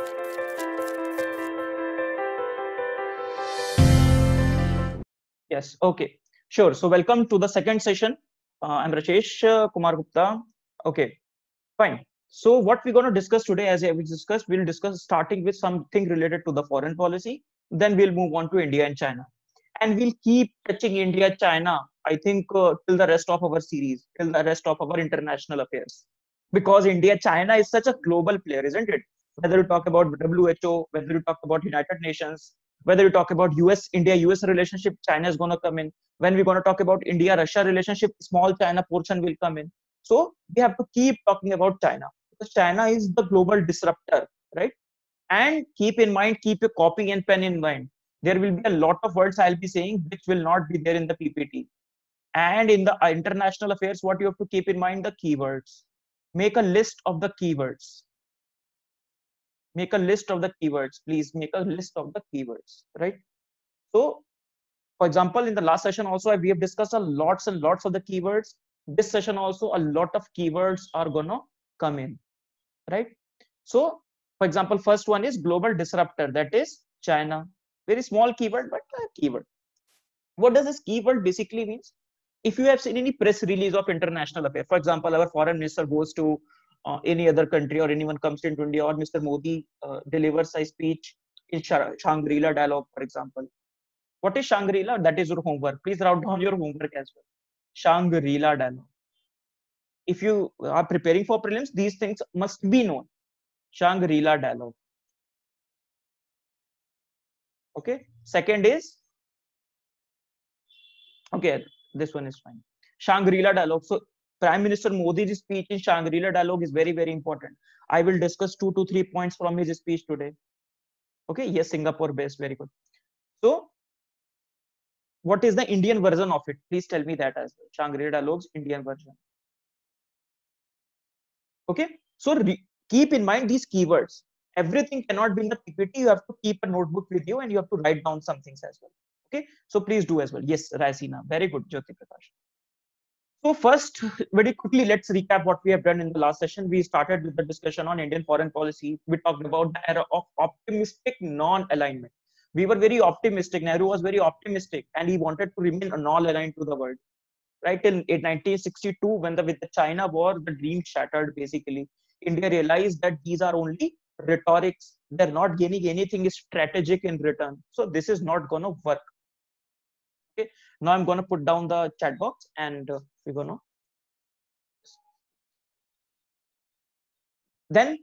Yes, okay, sure. So welcome to the second session. I'm Rajesh Kumar Gupta. Okay, fine. So what we're going to discuss today, as we discussed, we'll discuss starting with something related to the foreign policy. Then we'll move on to India and China. And we'll keep touching India, China, I think, till the rest of our series, till the rest of our international affairs. Because India, China is such a global player, isn't it? Whether you talk about WHO, whether you talk about United Nations, whether you talk about US, India, US relationship, China is going to come in. When we're going to talk about India, Russia relationship, small China portion will come in. So we have to keep talking about China because China is the global disruptor, right? And keep in mind, keep a copy and pen in mind. There will be a lot of words I'll be saying which will not be there in the PPT. And in the international affairs, what you have to keep in mind, the keywords. Make a list of the keywords. Make a list of the keywords. Please make a list of the keywords, right? So, for example, in the last session also, we have discussed a lots and lots of the keywords. This session also, a lot of keywords are gonna come in, right? So, for example, first one is global disruptor, that is China. Very small keyword, but a keyword. What does this keyword basically means? If you have seen any press release of international affairs, for example, our foreign minister goes to any other country or anyone comes into India or Mr. Modi delivers a speech in Shangri-La dialogue, for example. What is Shangri-La? That is your homework. Please write down your homework as well. Shangri-La dialogue. If you are preparing for prelims, these things must be known. Shangri-La dialogue. Okay. Second is, okay, this one is fine. Shangri-La dialogue. So Prime Minister Modi's speech in Shangri-La dialogue is very, very important. I will discuss 2 to 3 points from his speech today. Okay. Yes, Singapore based. Very good. So what is the Indian version of it? Please tell me that as well. Shangri-La dialogue's Indian version. Okay. So keep in mind these keywords. Everything cannot be in the PPT. You have to keep a notebook with you and you have to write down some things as well. Okay. So please do as well. Yes, Raisina. Very good, Jyoti Prakash. So first, very quickly, let's recap what we have done in the last session. We started with the discussion on Indian foreign policy. We talked about the era of optimistic non-alignment. We were very optimistic. Nehru was very optimistic and he wanted to remain non-aligned to the world. Right in 1962, when with the China war, the dream shattered basically. India realized that these are only rhetorics. They're not gaining anything strategic in return. So this is not going to work. Okay. Now I'm going to put down the chat box and we're going to. Then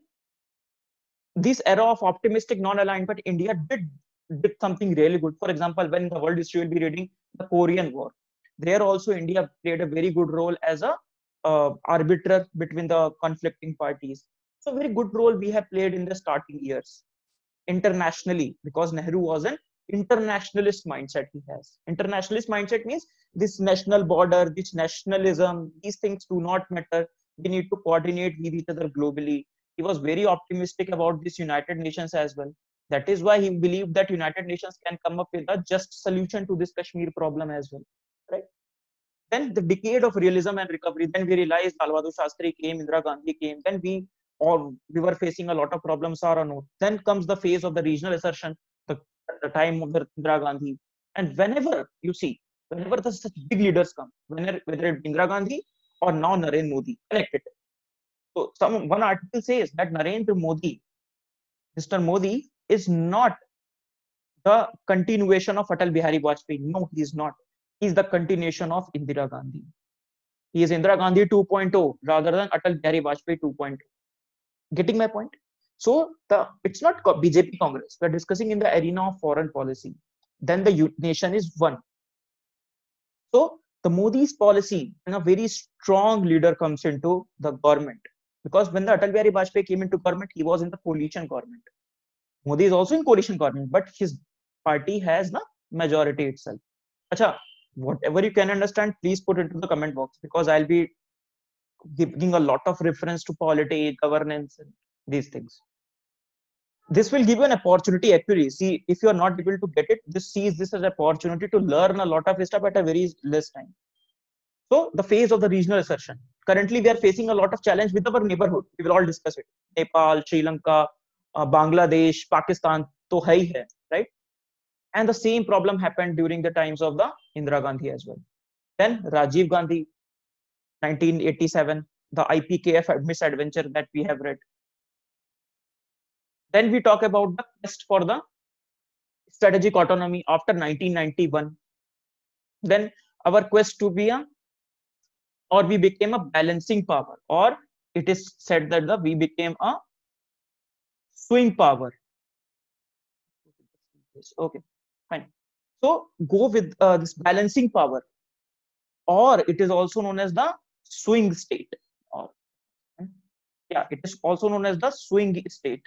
this era of optimistic non-alignment, India did something really good. For example, when the world history will be reading the Korean War, there also India played a very good role as a arbiter between the conflicting parties. So very good role we have played in the starting years internationally, because Nehru was an internationalist mindset he has. Internationalist mindset means this national border, this nationalism, these things do not matter. We need to coordinate with each other globally. He was very optimistic about this United Nations as well. That is why he believed that United Nations can come up with a just solution to this Kashmir problem as well, right? Then the decade of realism and recovery. Then we realized Lal Bahadur Shastri came, Indira Gandhi came. Then we were facing a lot of problems. Or no. Then comes the phase of the regional assertion, the time of the Indira Gandhi. And whenever you see, whenever the such big leaders come, whether it's Indira Gandhi or now Narendra Modi, connected. So one article says that Narendra Modi, Mr. Modi, is not the continuation of Atal Bihari Vajpayee. No, he is not. He is the continuation of Indira Gandhi. He is Indira Gandhi 2.0 rather than Atal Bihari Vajpayee 2.0. Getting my point? So it's not BJP Congress. We're discussing in the arena of foreign policy. Then the nation is one. So the Modi's policy, and a very strong leader comes into the government. Because when the Atal Bihari Vajpayee came into government, he was in the coalition government. Modi is also in coalition government, but his party has the majority itself. Acha, whatever you can understand, please put into the comment box, because I'll be giving a lot of reference to polity, governance, and these things. This will give you an opportunity actually. See, if you are not able to get it, just seize this as an opportunity to learn a lot of stuff at a very less time. So the phase of the regional assertion. Currently, we are facing a lot of challenge with our neighborhood. We will all discuss it. Nepal, Sri Lanka, Bangladesh, Pakistan to hai hai, right? And the same problem happened during the times of the Indira Gandhi as well. Then Rajiv Gandhi, 1987, the IPKF misadventure that we have read. Then we talk about the quest for the strategic autonomy after 1991. Then our quest to be a, or we became a balancing power, or it is said that we became a swing power. Okay, fine. So go with this balancing power, or it is also known as the swing state. Or, yeah, it is also known as the swing state.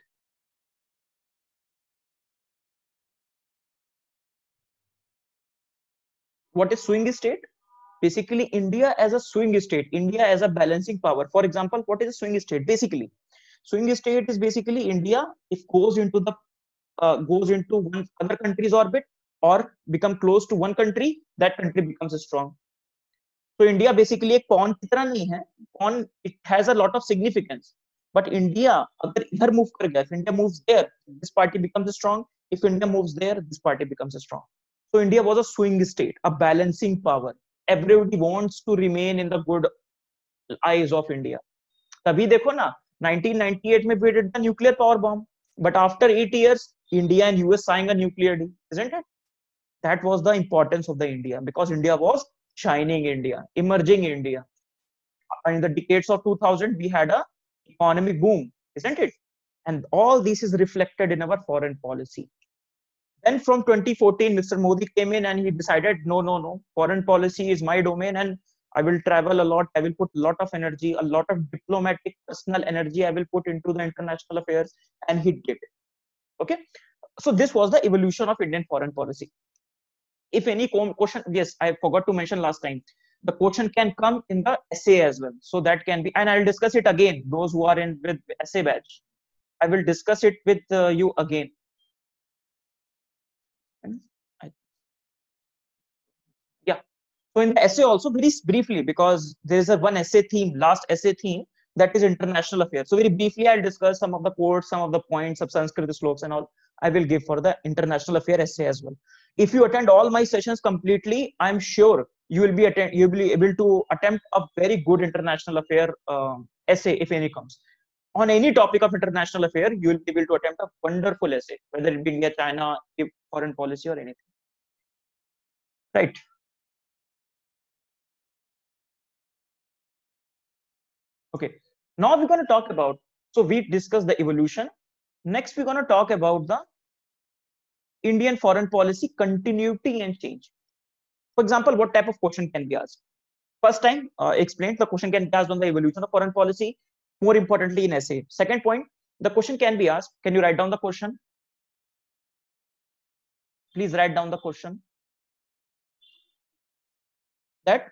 What is swing state? Basically, India as a swing state, India as a balancing power. For example, what is a swing state? Basically, swing state is basically India if goes into the goes into one other country's orbit or become close to one country, that country becomes strong. So India basically एक pawn की तरह नहीं है. Pawn, it has a lot of significance. But India अगर इधर move कर गया, if India moves there, this party becomes strong. If India moves there, this party becomes strong. So India was a swing state, a balancing power. Everybody wants to remain in the good eyes of India. तभी देखो ना 1998 में we did the nuclear power bomb, but after 8 years India and US signed a nuclear deal, isn't it? That was the importance of the India, because India was shining India, emerging India. In the decades of 2000 we had a economic boom, isn't it? And all this is reflected in our foreign policy. Then from 2014 Mr. Modi came in and he decided no, foreign policy is my domain and I will travel a lot. I will put a lot of energy, a lot of diplomatic personal energy I will put into the international affairs, and he did. Okay, so this was the evolution of Indian foreign policy. If any question, yes, I forgot to mention last time, the question can come in the essay as well. So that can be, and I'll discuss it again. Those who are in with essay batch, I will discuss it with you again. Yeah. So in the essay also very briefly, because there is a one essay theme, last essay theme, that is international affairs. So very briefly, I'll discuss some of the quotes, some of the points of Sanskrit slokas and all I will give for the international affair essay as well. If you attend all my sessions completely, I'm sure you will be able to attempt a very good international affair essay if any comes. On any topic of international affair, you will be able to attempt a wonderful essay, whether it be India, China, foreign policy or anything. Right. Okay, now we're going to talk about, so we discussed the evolution. Next, we're going to talk about the Indian foreign policy continuity and change. For example, what type of question can be asked? First time, explained, the question can be asked on the evolution of foreign policy, more importantly in essay. Second point, the question can be asked, can you write down the question? Please write down the question. That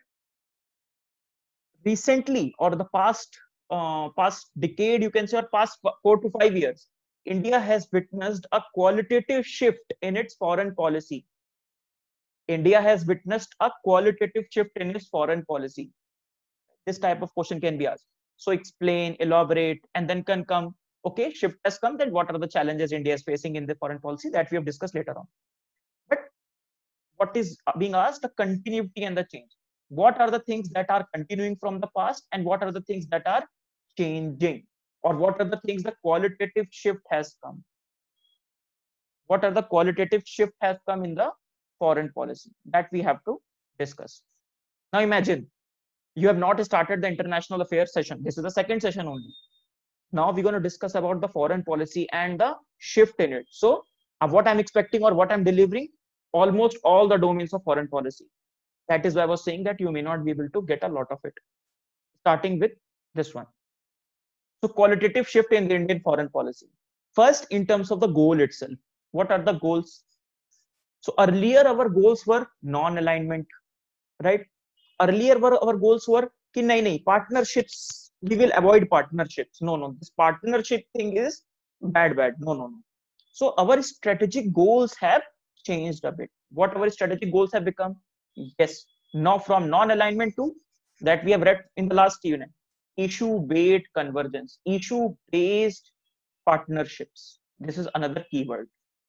recently, or the past decade, you can say, or past 4 to 5 years, India has witnessed a qualitative shift in its foreign policy. India has witnessed a qualitative shift in its foreign policy. This type of question can be asked. So explain, elaborate, and then can come, okay, shift has come, then what are the challenges India is facing in the foreign policy, that we have discussed later on. But what is being asked, the continuity and the change. What are the things that are continuing from the past, and what are the things that are changing, or what are the things the qualitative shift has come? What are the qualitative shift has come in the foreign policy, that we have to discuss. Now imagine you have not started the international affairs session. This is the second session only. Now we're going to discuss about the foreign policy and the shift in it. So what I'm expecting or what I'm delivering, almost all the domains of foreign policy. That is why I was saying that you may not be able to get a lot of it. Starting with this one. So qualitative shift in the Indian foreign policy. First, in terms of the goal itself. What are the goals? So earlier our goals were non-alignment, right? Earlier our goals were ki nahi, partnerships, we will avoid partnerships. No, this partnership thing is bad. No. So our strategic goals have changed a bit. What our strategic goals have become? Yes, now from non-alignment to that we have read in the last unit, issue-based convergence, issue-based partnerships. This is another keyword.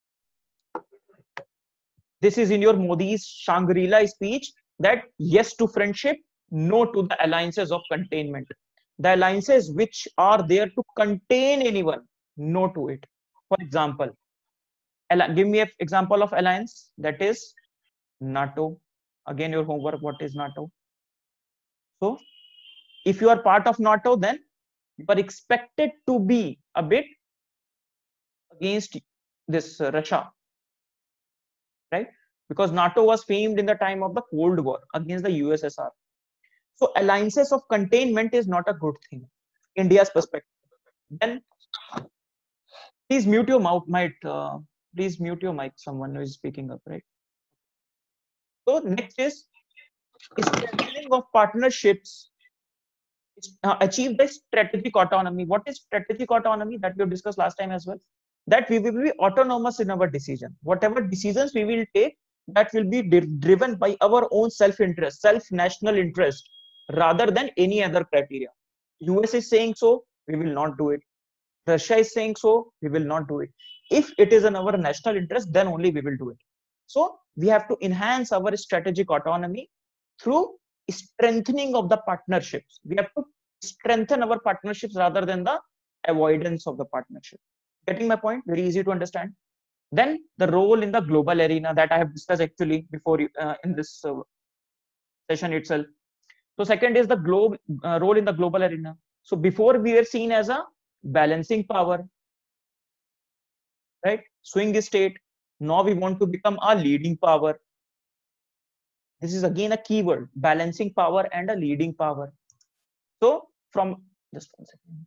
This is in your Modi's Shangri-La speech, that yes to friendship, no to the alliances of containment. The alliances which are there to contain anyone, no to it. For example, give me an example of alliance. That is NATO. Again, your homework, what is NATO? So, if you are part of NATO, then you are expected to be a bit against this Russia, right? Because NATO was famed in the time of the Cold War against the USSR. So alliances of containment is not a good thing, India's perspective. Then please mute your mouth, please mute your mic. Someone is speaking up, right? So next is strengthening of partnerships. Achieve the strategic autonomy. What is strategic autonomy? That we discussed last time as well. That we will be autonomous in our decision. Whatever decisions we will take, that will be driven by our own self-interest, self-national interest, rather than any other criteria. US is saying so, we will not do it. Russia is saying so, we will not do it. If it is in our national interest, then only we will do it. So we have to enhance our strategic autonomy through strengthening of the partnerships. We have to strengthen our partnerships rather than the avoidance of the partnership. Getting my point? Very easy to understand. Then the role in the global arena that I have discussed actually before in this session itself. So second is the role in the global arena. So before we were seen as a balancing power, right? Swing state. Now we want to become a leading power. This is again a keyword, balancing power and a leading power. So from just 1 second,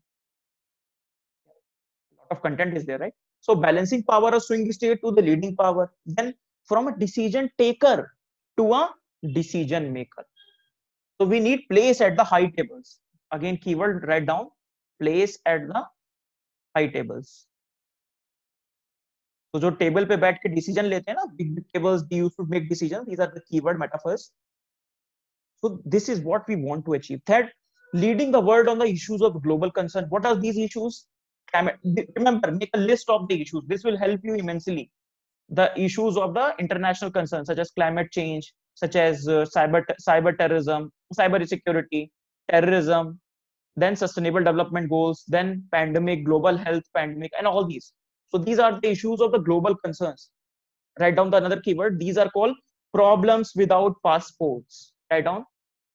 a lot of content is there, right? So balancing power of swing state to the leading power. Then from a decision taker to a decision maker. So we need place at the high tables. Again, keyword, write down, place at the high tables. तो जो table पे बैठ के decision लेते हैं ना, big tables they used to make decisions. These are the keyword metaphors. So this is what we want to achieve. Third, leading the world on the issues of global concern. What are these issues? Remember, make a list of the issues. This will help you immensely. The issues of the international concerns, such as climate change, such as cyber terrorism, cyber security, terrorism, then sustainable development goals, then pandemic, global health pandemic, and all these. So these are the issues of the global concerns. Write down the another keyword. These are called problems without passports. Write down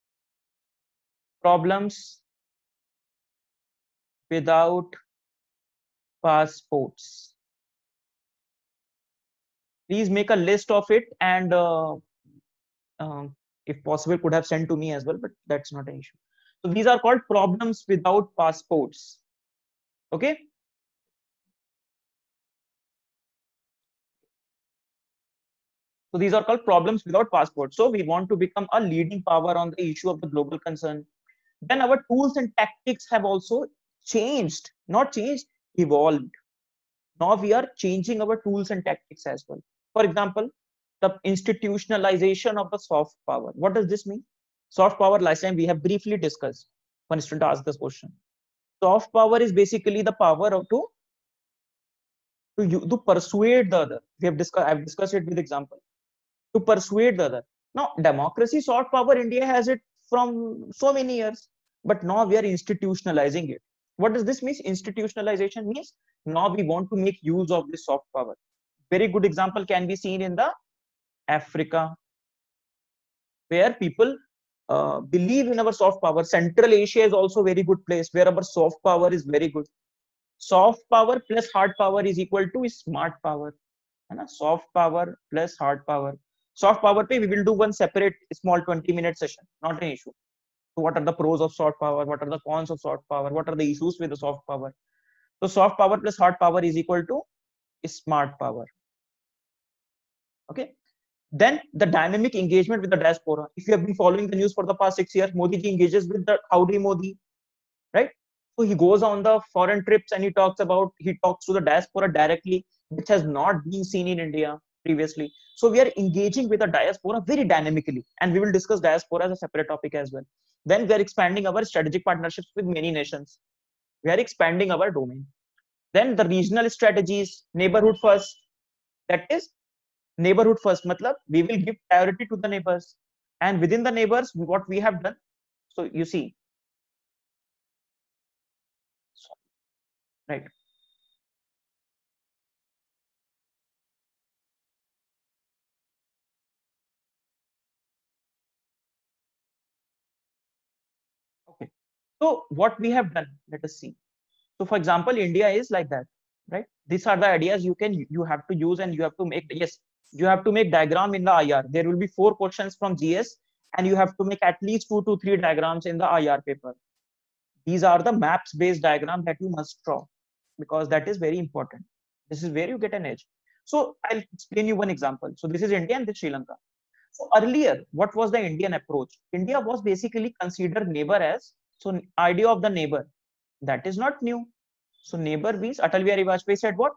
problems without passports. Please make a list of it, and if possible could have sent to me as well, but that's not an issue. So these are called problems without passports. Okay. So these are called problems without passports. So we want to become a leading power on the issue of the global concern. Then our tools and tactics have also changed, not changed, evolved. Now we are changing our tools and tactics as well. For example, the institutionalization of the soft power. What does this mean? Soft power, last time we have briefly discussed. One student asked this question. Soft power is basically the power of to persuade the other. I've discussed it with example. To persuade the other. Now, democracy, soft power, India has it from so many years, but now we are institutionalizing it. What does this mean? Institutionalization means now we want to make use of this soft power. Very good example can be seen in the Africa, where people believe in our soft power. Central Asia is also a very good place where our soft power is very good. Soft power plus hard power is equal to smart power. Soft power plus hard power. Soft power pe we will do one separate small 20-minute session, not an issue. So what are the pros of soft power? What are the cons of soft power? What are the issues with the soft power? So soft power plus hard power is equal to smart power. Okay. Then the dynamic engagement with the diaspora. If you have been following the news for the past 6 years, Modi ji engages with the Howdy Modi, right? So he goes on the foreign trips and he talks to the diaspora directly, which has not been seen in India previously. So we are engaging with the diaspora very dynamically, and we will discuss diaspora as a separate topic as well. Then we are expanding our strategic partnerships with many nations. We are expanding our domain. Then the regional strategies, neighborhood first. That is neighborhood first. Matlab, we will give priority to the neighbors, and within the neighbors, what we have done. So you see, right? Okay. So what we have done, let us see. So for example, India is like that, right? These are the ideas you have to use, and you have to make, yes, you have to make diagram in the IR. There will be 4 questions from GS, and you have to make at least 2 to 3 diagrams in the IR paper. These are the maps based diagram that you must draw, because that is very important. This is where you get an edge. So I'll explain you one example. So this is India and this Sri Lanka. So earlier, what was the Indian approach? India was basically considered neighbor as, so idea of the neighbor, that is not new. So neighbor means Atal Bihari Vajpayee said what?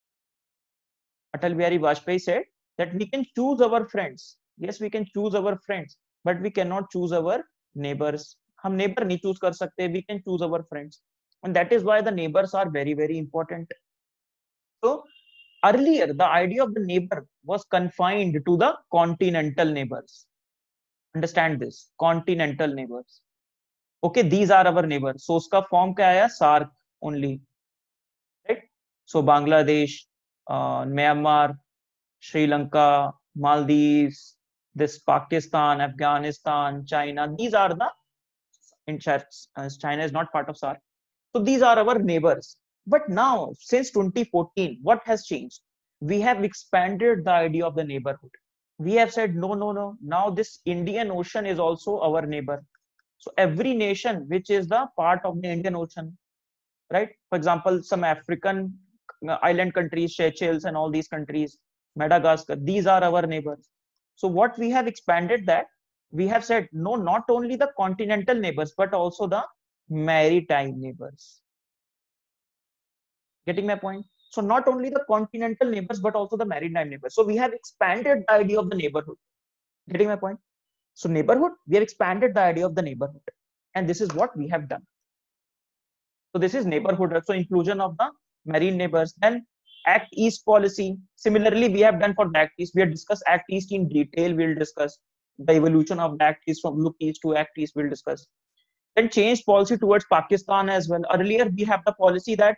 Atal Bihari Vajpayee said that we can choose our friends. Yes, we can choose our friends, but we cannot choose our neighbors. हम neighbor नहीं choose कर सकते. We can choose our friends, and that is why the neighbors are very, very important. So earlier, the idea of the neighbor was confined to the continental neighbors. Understand this, continental neighbors. Okay, these are our neighbors. So उसका form क्या आया? SAARC only, right? So Bangladesh, Myanmar, Sri Lanka, Maldives, this Pakistan, Afghanistan, China. These are the, in China is not part of SAARC. So these are our neighbors. But now, since 2014, what has changed? We have expanded the idea of the neighborhood. We have said, no, no, no. Now this Indian Ocean is also our neighbor. So every nation which is the part of the Indian Ocean, right? For example, some African island countries, Seychelles and all these countries, Madagascar, these are our neighbors. So what we have expanded that, we have said, no, not only the continental neighbors, but also the maritime neighbors. Getting my point? So not only the continental neighbors, but also the maritime neighbors. So we have expanded the idea of the neighborhood. Getting my point? So neighborhood, we have expanded the idea of the neighborhood. And this is what we have done. So this is neighborhood. So inclusion of the marine neighbors. Then Act East policy. Similarly, we have done for the Act East. We have discussed Act East in detail. We'll discuss the evolution of the Act East from Look East to Act East. We'll discuss. Then change policy towards Pakistan as well. Earlier, we have the policy that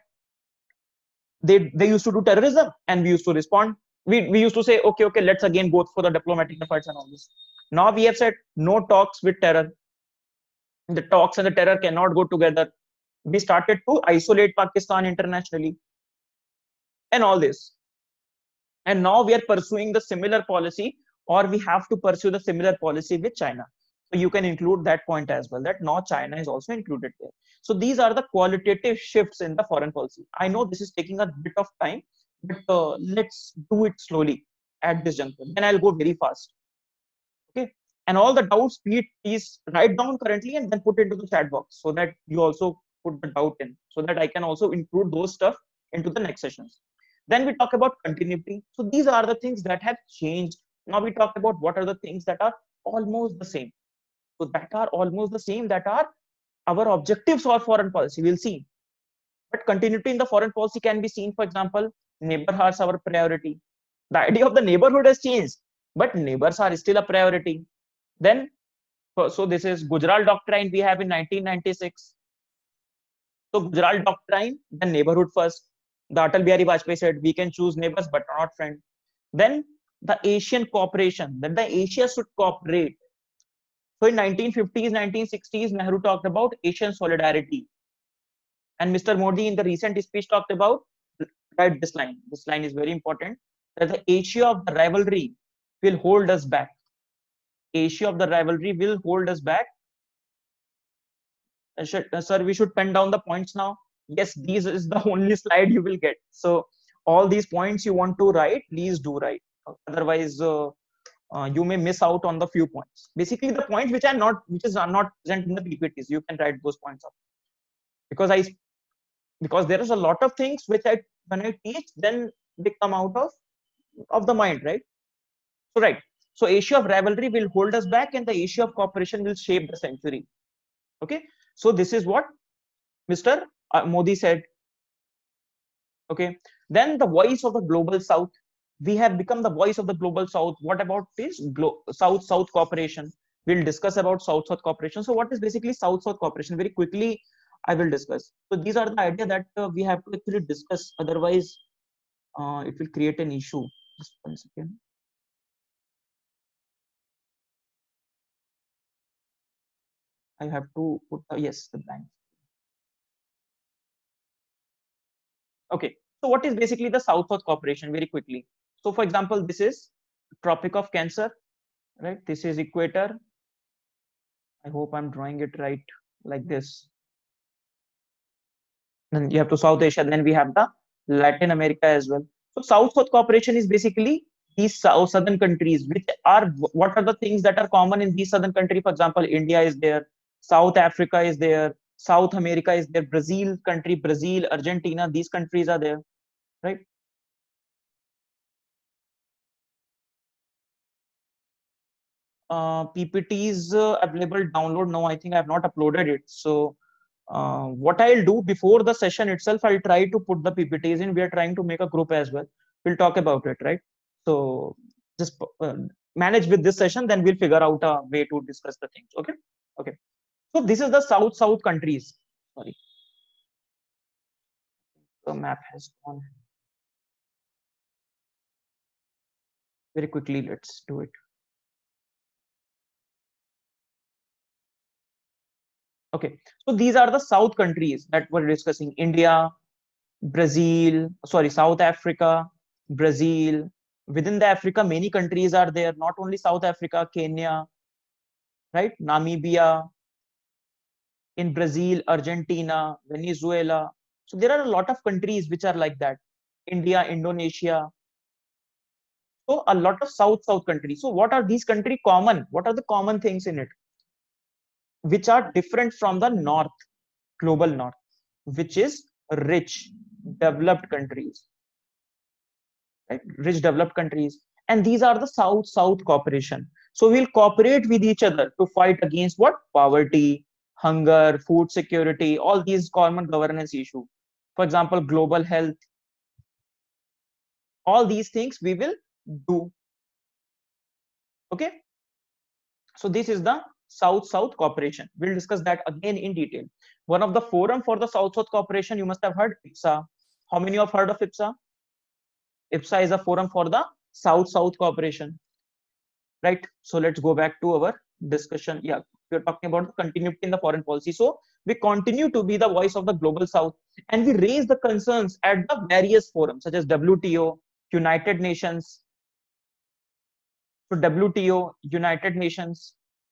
they used to do terrorism and we used to respond. We used to say, okay, let's again go for the diplomatic efforts and all this. Now we have said no talks with terror. The talks and the terror cannot go together. We started to isolate Pakistan internationally and all this. And now we are pursuing the similar policy, or we have to pursue the similar policy with China. So you can include that point as well, that now China is also included there. So these are the qualitative shifts in the foreign policy. I know this is taking a bit of time, but let's do it slowly at this juncture. Then I'll go very fast. Okay. And all the doubts, please write down currently and then put into the chat box so that you also put the doubt in, so that I can also include those stuff into the next sessions. Then we talk about continuity. So these are the things that have changed. Now we talk about what are the things that are almost the same. So that are almost the same, that are our objectives for foreign policy. We'll see. But continuity in the foreign policy can be seen, for example, neighborhoods are our priority. The idea of the neighborhood has changed, but neighbors are still a priority. Then, so this is Gujarat Doctrine we have in 1996. So Gujarat Doctrine, then neighborhood first. The Atal Bihari Vajpayee said we can choose neighbors but not friends. Then the Asian cooperation, then the Asia should cooperate. So in 1950s, 1960s, Nehru talked about Asian solidarity. And Mr. Modi in the recent speech talked about, write this line. This line is very important, that the Asia of the rivalry will hold us back. Asia of the rivalry will hold us back. Sir, we should pen down the points now. Yes, this is the only slide you will get. So all these points you want to write, please do write. Otherwise, you may miss out on the few points. Basically, the points which are not present in the PPTs, you can write those points up. Because there is a lot of things which when I teach, then they come out of the mind, right? So right. So Asia of rivalry will hold us back, and the Asia of cooperation will shape the century. Okay. So this is what Mr. Modi said. Okay. Then the voice of the global south. We have become the voice of the global south. What about this south-south cooperation? We'll discuss about south-south cooperation. So what is basically south-south cooperation? Very quickly, I will discuss. So these are the idea that we have to actually discuss. Otherwise, it will create an issue. Just 1 second. I have to put yes, the blank. Okay. So what is basically the south-south cooperation? Very quickly. So for example, this is Tropic of Cancer, right? This is equator. I hope I'm drawing it right, like this. Then you have to South Asia. Then we have the Latin America as well. So South-South cooperation is basically these southern countries, which are what are the things that are common in these southern countries. For example, India is there, South Africa is there, South America is there, Brazil country, Brazil, Argentina. These countries are there, right? PPT available download. No, I think I have not uploaded it. So what I'll do before the session itself, I'll try to put the PPTs in. We are trying to make a group as well. We'll talk about it, right? So just manage with this session, then we'll figure out a way to discuss the things. Okay. Okay. So this is the south countries. Sorry, the map has gone. Very quickly, let's do it. Okay. So these are the south countries that we're discussing: India, Brazil, sorry, South Africa, Brazil. Within the Africa, many countries are there, not only South Africa, Kenya, right? Namibia, in Brazil, Argentina, Venezuela. So there are a lot of countries which are like that. India, Indonesia. So a lot of south countries. So what are these countries common? What are the common things in it? Which are different from the north, global north, which is rich, developed countries, right? Rich developed countries. And these are the south cooperation. So we'll cooperate with each other to fight against what? Poverty, hunger, food security, all these common governance issues. For example, global health, all these things we will do. Okay. So this is the south cooperation. We'll discuss that again in detail. One of the forum for the south cooperation, you must have heard IPSA. How many have heard of IPSA? IPSA is a forum for the south cooperation, right? So let's go back to our discussion. Yeah, we're talking about the continuity in the foreign policy. So we continue to be the voice of the global south, and we raise the concerns at the various forums such as WTO, United Nations. So WTO, United Nations.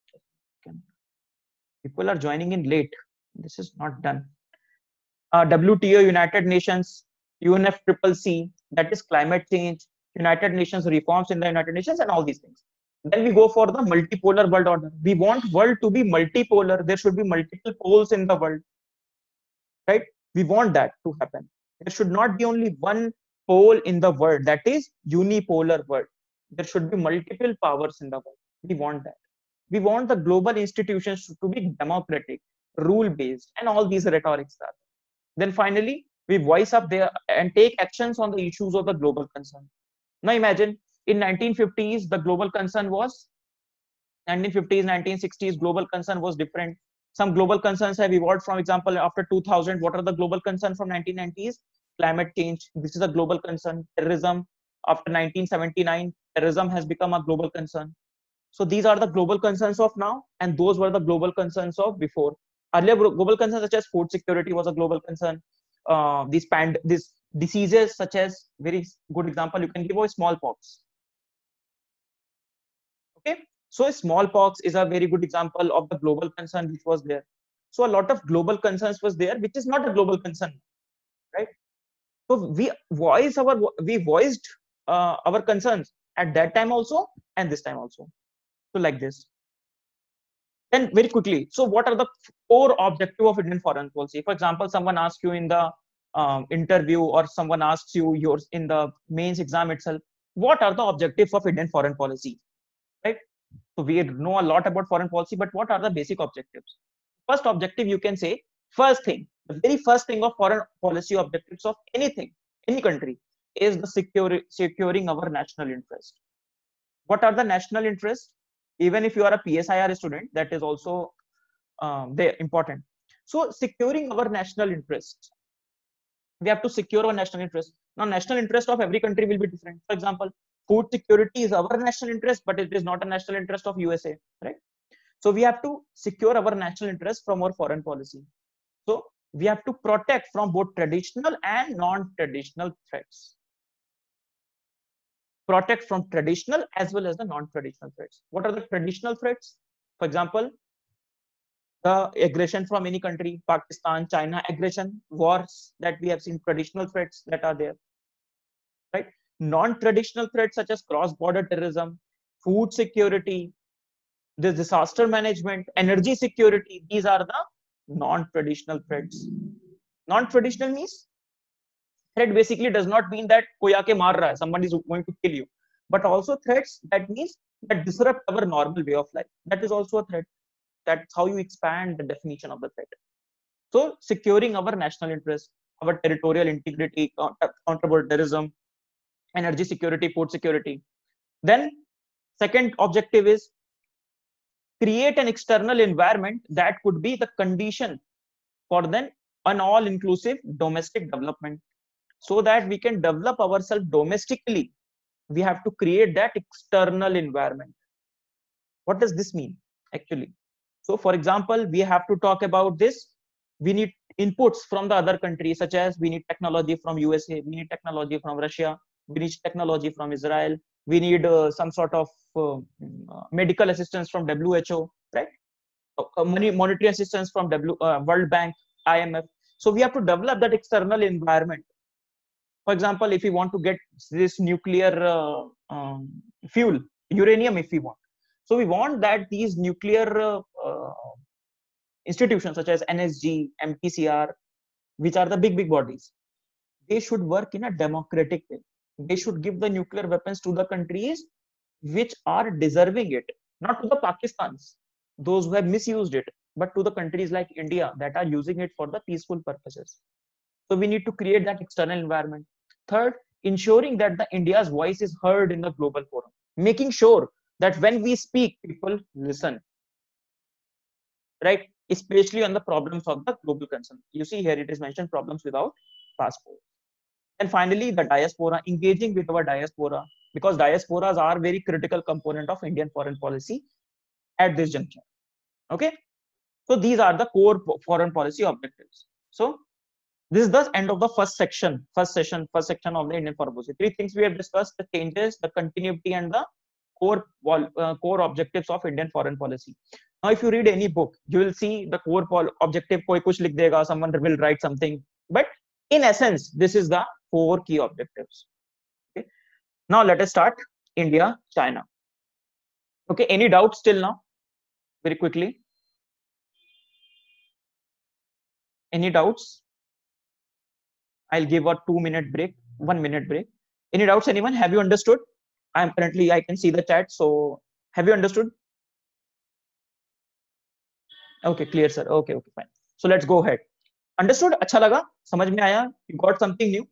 People are joining in late. This is not done. WTO, United Nations, UNFCCC, that is climate change, United Nations reforms in the United Nations, and all these things. Then we go for the multipolar world order. We want world to be multipolar. There should be multiple poles in the world, right? We want that to happen. There should not be only one pole in the world, that is unipolar world. There should be multiple powers in the world. We want that. We want the global institutions to be democratic, rule based, and all these rhetorics are. Then finally, we voice up there and take actions on the issues of the global concern. Now imagine in 1950s, the global concern was 1950s, 1960s, global concern was different. Some global concerns have evolved. For example, after 2000, what are the global concerns from 1990s? Climate change. This is a global concern. Terrorism. After 1979, terrorism has become a global concern. So these are the global concerns of now, and those were the global concerns of before. Earlier, global concerns such as food security was a global concern. These diseases such as, very good example you can give, a smallpox. Okay, so smallpox is a very good example of the global concern which was there. So a lot of global concerns was there, which is not a global concern, right? So we voiced our concerns at that time also and this time also. So like this. Then very quickly, so what are the core objective of Indian foreign policy? For example, someone asks you in the interview, or someone asks you yours in the mains exam itself, what are the objectives of Indian foreign policy, right? So we know a lot about foreign policy, but what are the basic objectives? First objective, you can say, first thing, the very first thing of foreign policy objectives of anything any country, is the securing our national interest. What are the national interests? Even if you are a PSIR student, that is also they important. So securing our national interests, we have to secure our national interest. Now, national interest of every country will be different. For example, food security is our national interest, but it is not a national interest of USA, right? So we have to secure our national interest from our foreign policy. So we have to protect from both traditional and non-traditional threats. Protect from traditional as well as the non-traditional threats. What are the traditional threats? For example, the aggression from any country, Pakistan, China, aggression, wars that we have seen, traditional threats that are there, right? Non-traditional threats such as cross-border terrorism, food security, the disaster management, energy security, these are the non-traditional threats. Non-traditional means threat basically does not mean that koi aake maar raha hai, somebody is going to kill you, but also threats that means that disrupt our normal way of life. That is also a threat. That's how you expand the definition of the threat. So securing our national interest, our territorial integrity, counterable terrorism, energy security, food security. Then second objective is create an external environment that could be the condition for then an all-inclusive domestic development. So that we can develop ourselves domestically, we have to create that external environment. What does this mean actually? So for example, we have to talk about this. We need inputs from the other countries, such as we need technology from USA, we need technology from Russia, we need technology from Israel, we need some sort of medical assistance from WHO, right? Monetary assistance from World Bank, IMF. So we have to develop that external environment. For example, if we want to get this nuclear fuel, uranium, if we want. So we want that these nuclear institutions such as NSG, MTCR, which are the big bodies, they should work in a democratic way. They should give the nuclear weapons to the countries which are deserving it, not to the Pakistans, those who have misused it, but to the countries like India that are using it for the peaceful purposes. So we need to create that external environment. Third, ensuring that the India's voice is heard in the global forum, making sure that when we speak, people listen, right? Especially on the problems of the global concern. You see here it is mentioned problems without passport. And finally, the diaspora, engaging with our diaspora, because diasporas are very critical component of Indian foreign policy at this juncture. Okay, so these are the core foreign policy objectives. So this is the end of the first section of the Indian foreign policy. Three things we have discussed: the changes, the continuity, and the core objectives of Indian foreign policy. Now, if you read any book, you will see the core objective. Koi kuch likh dega, someone will write something, but in essence, this is the 4 key objectives. Okay. Now let us start India, China. Okay, any doubts till now? Very quickly. Any doubts? I'll give a 2-minute break, 1-minute break. Any doubts, anyone? Have you understood? I can see the chat. So have you understood? Okay, clear, sir. Okay, fine. So let's go ahead. Understood? अच्छा लगा? समझ में आया? You got something new?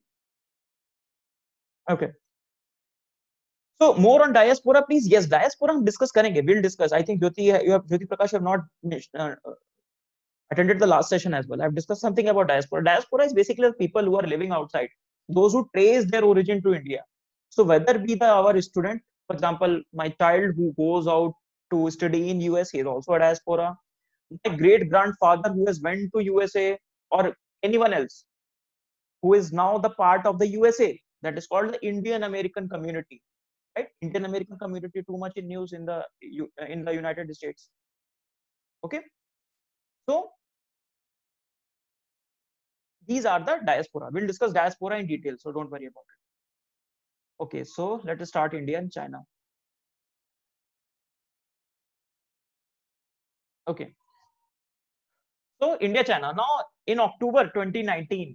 Okay. So more on diaspora, please. Yes, diaspora हम discuss करेंगे. We'll discuss. I think Jyoti Prakash have not attended the last session as well. I've discussed something about diaspora. Diaspora is basically the people who are living outside, those who trace their origin to India. So whether be our student, for example, my child who goes out to study in US, he is also a diaspora. My great grandfather who has went to USA, or anyone else who is now the part of the USA, that is called the Indian American community, right? Indian American community, too much in news in the United States. Okay, so these are the diaspora. We'll discuss diaspora in detail, so don't worry about it. Okay, so let us start India and China. Okay, so India, China. Now in October 2019,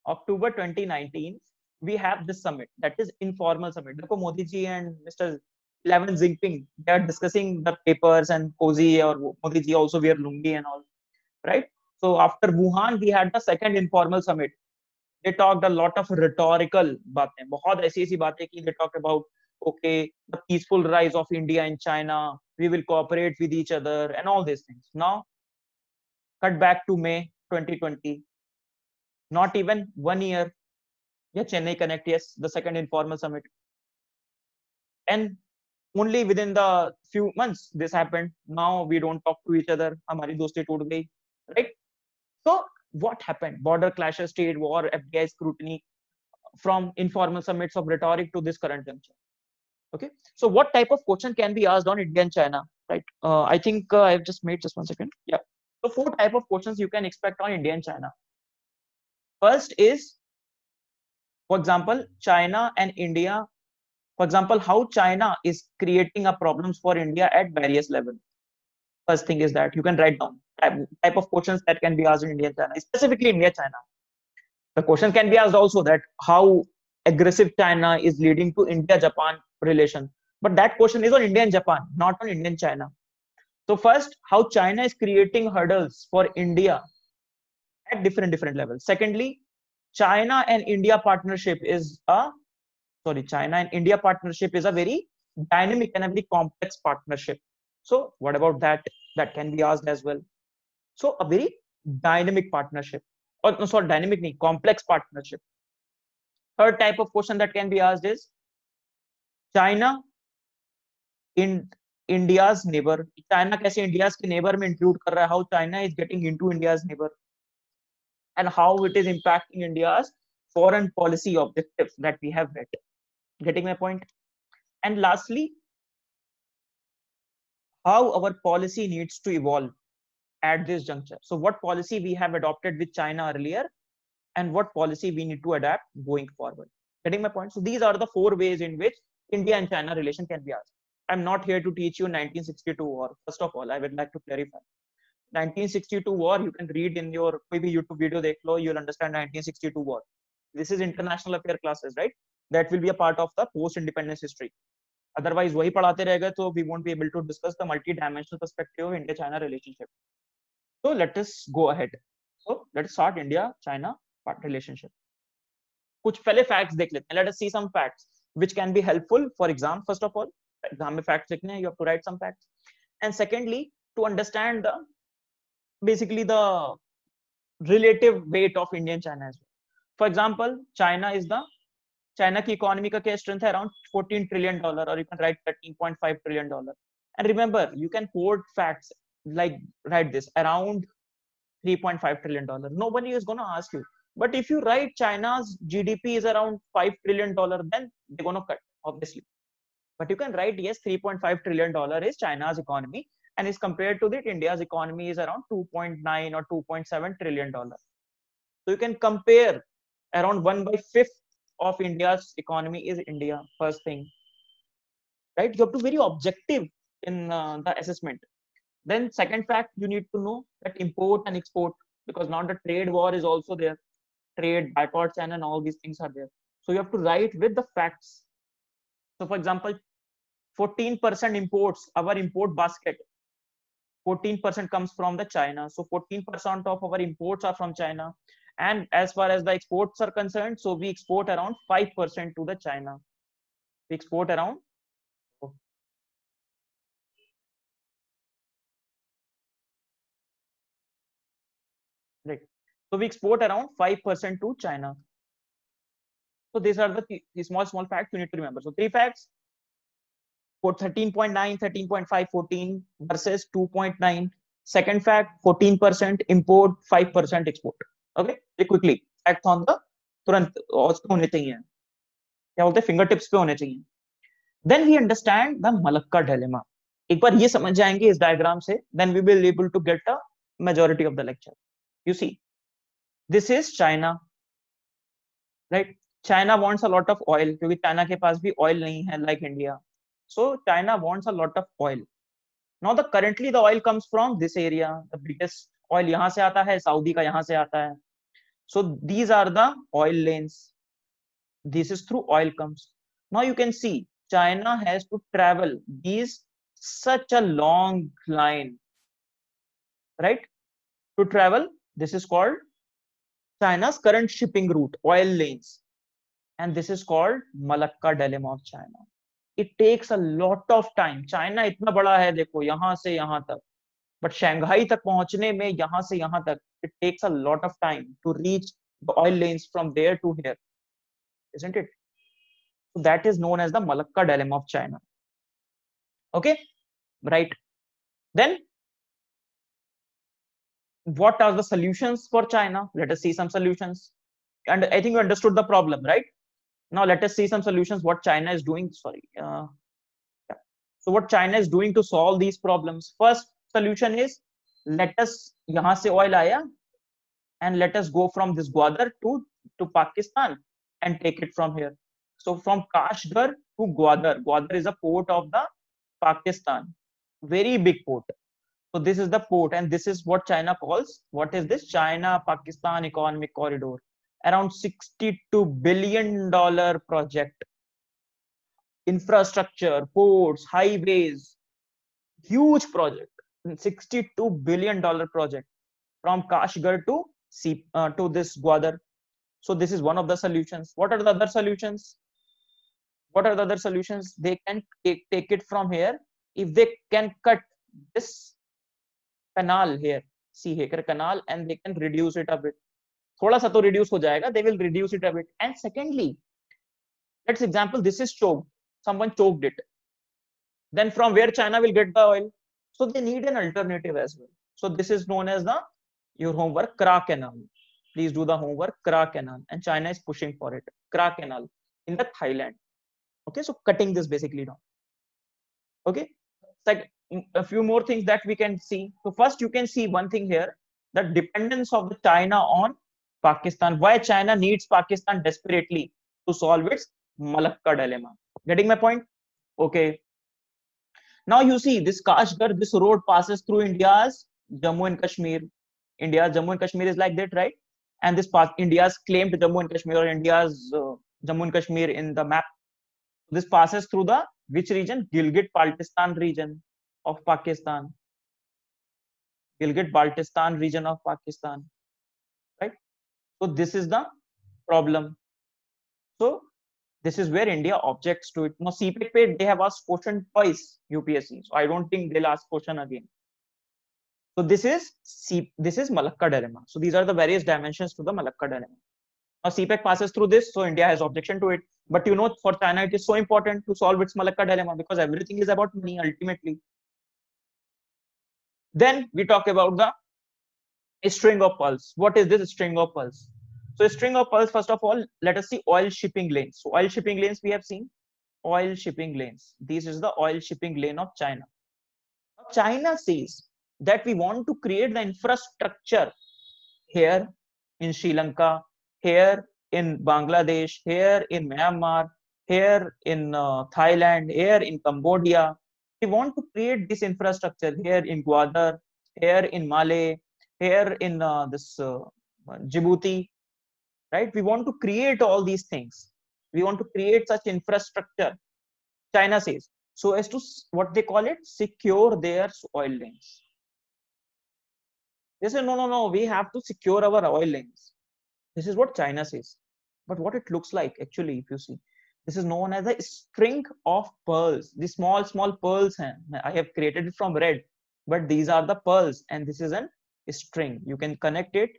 we have this summit, that is informal summit. Modi ji and Mr. Levin Jinping, they are discussing the papers, and Cozy or Modi ji also wear lungi and all, right? So after Wuhan, we had the second informal summit. they talked a lot of rhetorical बातें, बहुत ऐसी बातें की they talked about okay, the peaceful rise of India and China, we will cooperate with each other and all these things. Now, cut back to May 2020, not even 1 year. Yeah, Chennai Connect, yes, the second informal summit. And only within the few months this happened. Now we don't talk to each other. हमारी दोस्ती टूट गई, right? So what happened? Border clashes, trade war, FDI scrutiny, from informal summits of rhetoric to this current juncture. Okay, so what type of question can be asked on India and China, right? I think I've just made just 1 second. Yeah. So 4 type of questions you can expect on India and China. First is, for example, China and India. For example, how China is creating a problems for India at various levels. First thing is that you can write down type of questions that can be asked in India and China, specifically India China. The question can be asked also that how aggressive China is leading to India-Japan relation. But that question is on India and Japan, not on India and China. So first, how China is creating hurdles for India at different levels. Secondly, China and India partnership is a very dynamic and a very complex partnership. So what about that? That can be asked as well. So a very dynamic partnership, or no, sorry, dynamic नहीं, complex partnership. Third type of question that can be asked is China in India's neighbor. China कैसे India's के neighbor में include कर रहा है? How China is getting into India's neighbor, and how it is impacting India's foreign policy objectives that we have read. Getting my point? And lastly, how our policy needs to evolve at this juncture. So what policy we have adopted with China earlier, and what policy we need to adapt going forward. Getting my point? So these are the 4 ways in which India and China relation can be asked. I'm not here to teach you 1962 war. First of all, I would like to clarify. 1962 war, you can read in your maybe YouTube video, you'll understand 1962 war. This is international affair classes, right? That will be a part of the post-independence history. Otherwise, वही पढ़ाते रहेगा तो we won't be able to discuss the multi-dimensional perspective of India-China relationship. So let us go ahead. So let's start India-China relationship. कुछ पहले facts देख लेते हैं. Let us see some facts which can be helpful for exam. First of all, exam में facts लिखने हैं, you have to write some facts. And secondly, to understand basically the relative weight of India and China as well. For example, China की economy का क्या strength है? Around $14 trillion, or you can write $13.5 trillion. And remember, you can quote facts like write this around $3.5 trillion. Nobody is going to ask you. But if you write China's GDP is around $5 trillion, then they're going to cut, obviously. But you can write, yes, $3.5 trillion is China's economy, and is compared to that, India's economy is around $2.9 or $2.7 trillion. So you can compare around 1/5 of India's economy is India. First thing, right? You have to be very objective in the assessment. Then second fact, you need to know that import and export, because now the trade war is also there. Trade, boycotts, and all these things are there. So you have to write with the facts. So for example, 14% imports, our import basket, 14% comes from the China. So 14% of our imports are from China. And as far as the exports are concerned, so we export around 5% to the China. We export around right. So we export around 5% to China. So these are the small facts you need to remember. So 3 facts: for 13.9, 13.5, 14 versus 2.9. Second fact, 14% import, 5% export. Okay, quickly facts on the तुरंत होने चाहिए, क्या बोलते हैं, finger tips पे होने चाहिए. Then we understand the Malacca dilemma. एक बार ये समझ जाएंगे इस डायग्राम से, then we will able to get a majority of the lecture. You see, this is China, right? China wants a lot of oil, क्योंकि चाइना के पास भी oil नहीं है like India. So China wants a lot of oil. Now currently the oil comes from this area. The biggest oil यहाँ से आता है, Saudi का यहाँ से आता है. So these are the oil lanes. This is through oil comes. Now you can see China has to travel these such a long line, right? To travel, this is called China's current shipping route, oil lanes, and this is called Malacca dilemma of China. It takes a lot of time. China इतना बड़ा है, देखो यहाँ से यहाँ तक, but Shanghai तक पहुंचने में यहाँ से यहाँ तक it takes a lot of time to reach the oil lanes from there to here, isn't it? So that is known as the Malacca dilemma of China. Okay, right. Then what are the solutions for China? Let us see some solutions. And I think you understood the problem, right? Now let us see some solutions, what China is doing. Sorry. Yeah. So what China is doing to solve these problems. First solution is, let us, yahan se oil aaya, and let us go from this Gwadar to Pakistan and take it from here. So from Kashgar to Gwadar. Gwadar is a port of the Pakistan. Very big port. So this is the port, and this is what China calls, what is this? China-Pakistan Economic Corridor. Around $62 billion project. Infrastructure, ports, highways, huge project. $62 billion project from Kashgar to this Gwadar. So this is one of the solutions. What are the other solutions? What are the other solutions? They can take it from here. If they can cut this canal here, see here canal, and they can reduce it a bit. Thoda sa to reduce ho jayega, they will reduce it a bit. And secondly, let's example, this is choked. Someone choked it. Then from where China will get the oil? So they need an alternative as well. So this is known as your homework, Kra Canal. Please do the homework, Kra Canal. And China is pushing for it. Kra Canal in the Thailand. Okay, so cutting this basically down. Okay, like a few more things that we can see. So first you can see one thing here, the dependence of the China on Pakistan. Why China needs Pakistan desperately to solve its Malacca dilemma. Getting my point? Okay. Now you see this Kashgar, this road passes through India's Jammu and Kashmir. India's Jammu and Kashmir is like that, right? And this part, India's claimed Jammu and Kashmir, or India's Jammu and Kashmir in the map. This passes through the which region? Gilgit-Baltistan region of Pakistan. Gilgit-Baltistan region of Pakistan, right? So this is the problem. So this is where India objects to it. Now CPEC they have asked question twice UPSC, so I don't think they'll ask question again. So this is Malacca dilemma. So these are the various dimensions to the Malacca dilemma. Now CPEC passes through this, so India has objection to it. But you know, for China it is so important to solve its Malacca dilemma because everything is about money ultimately. Then we talk about the string of pearls. What is this string of pearls? So a string of pearls, first of all, let us see oil shipping lanes. So oil shipping lanes we have seen. Oil shipping lanes. This is the oil shipping lane of China. China says that we want to create the infrastructure here in Sri Lanka, here in Bangladesh, here in Myanmar, here in Thailand, here in Cambodia. We want to create this infrastructure here in Gwadar, here in Malé, here in Djibouti, right? We want to create all these things. We want to create such infrastructure, China says, so as to what they call it, secure their oil lanes. They say, no, we have to secure our oil lanes. This is what China says. But what it looks like, actually, if you see, this is known as a string of pearls. These small pearls, I have created it from red, but these are the pearls, and this is a string. You can connect it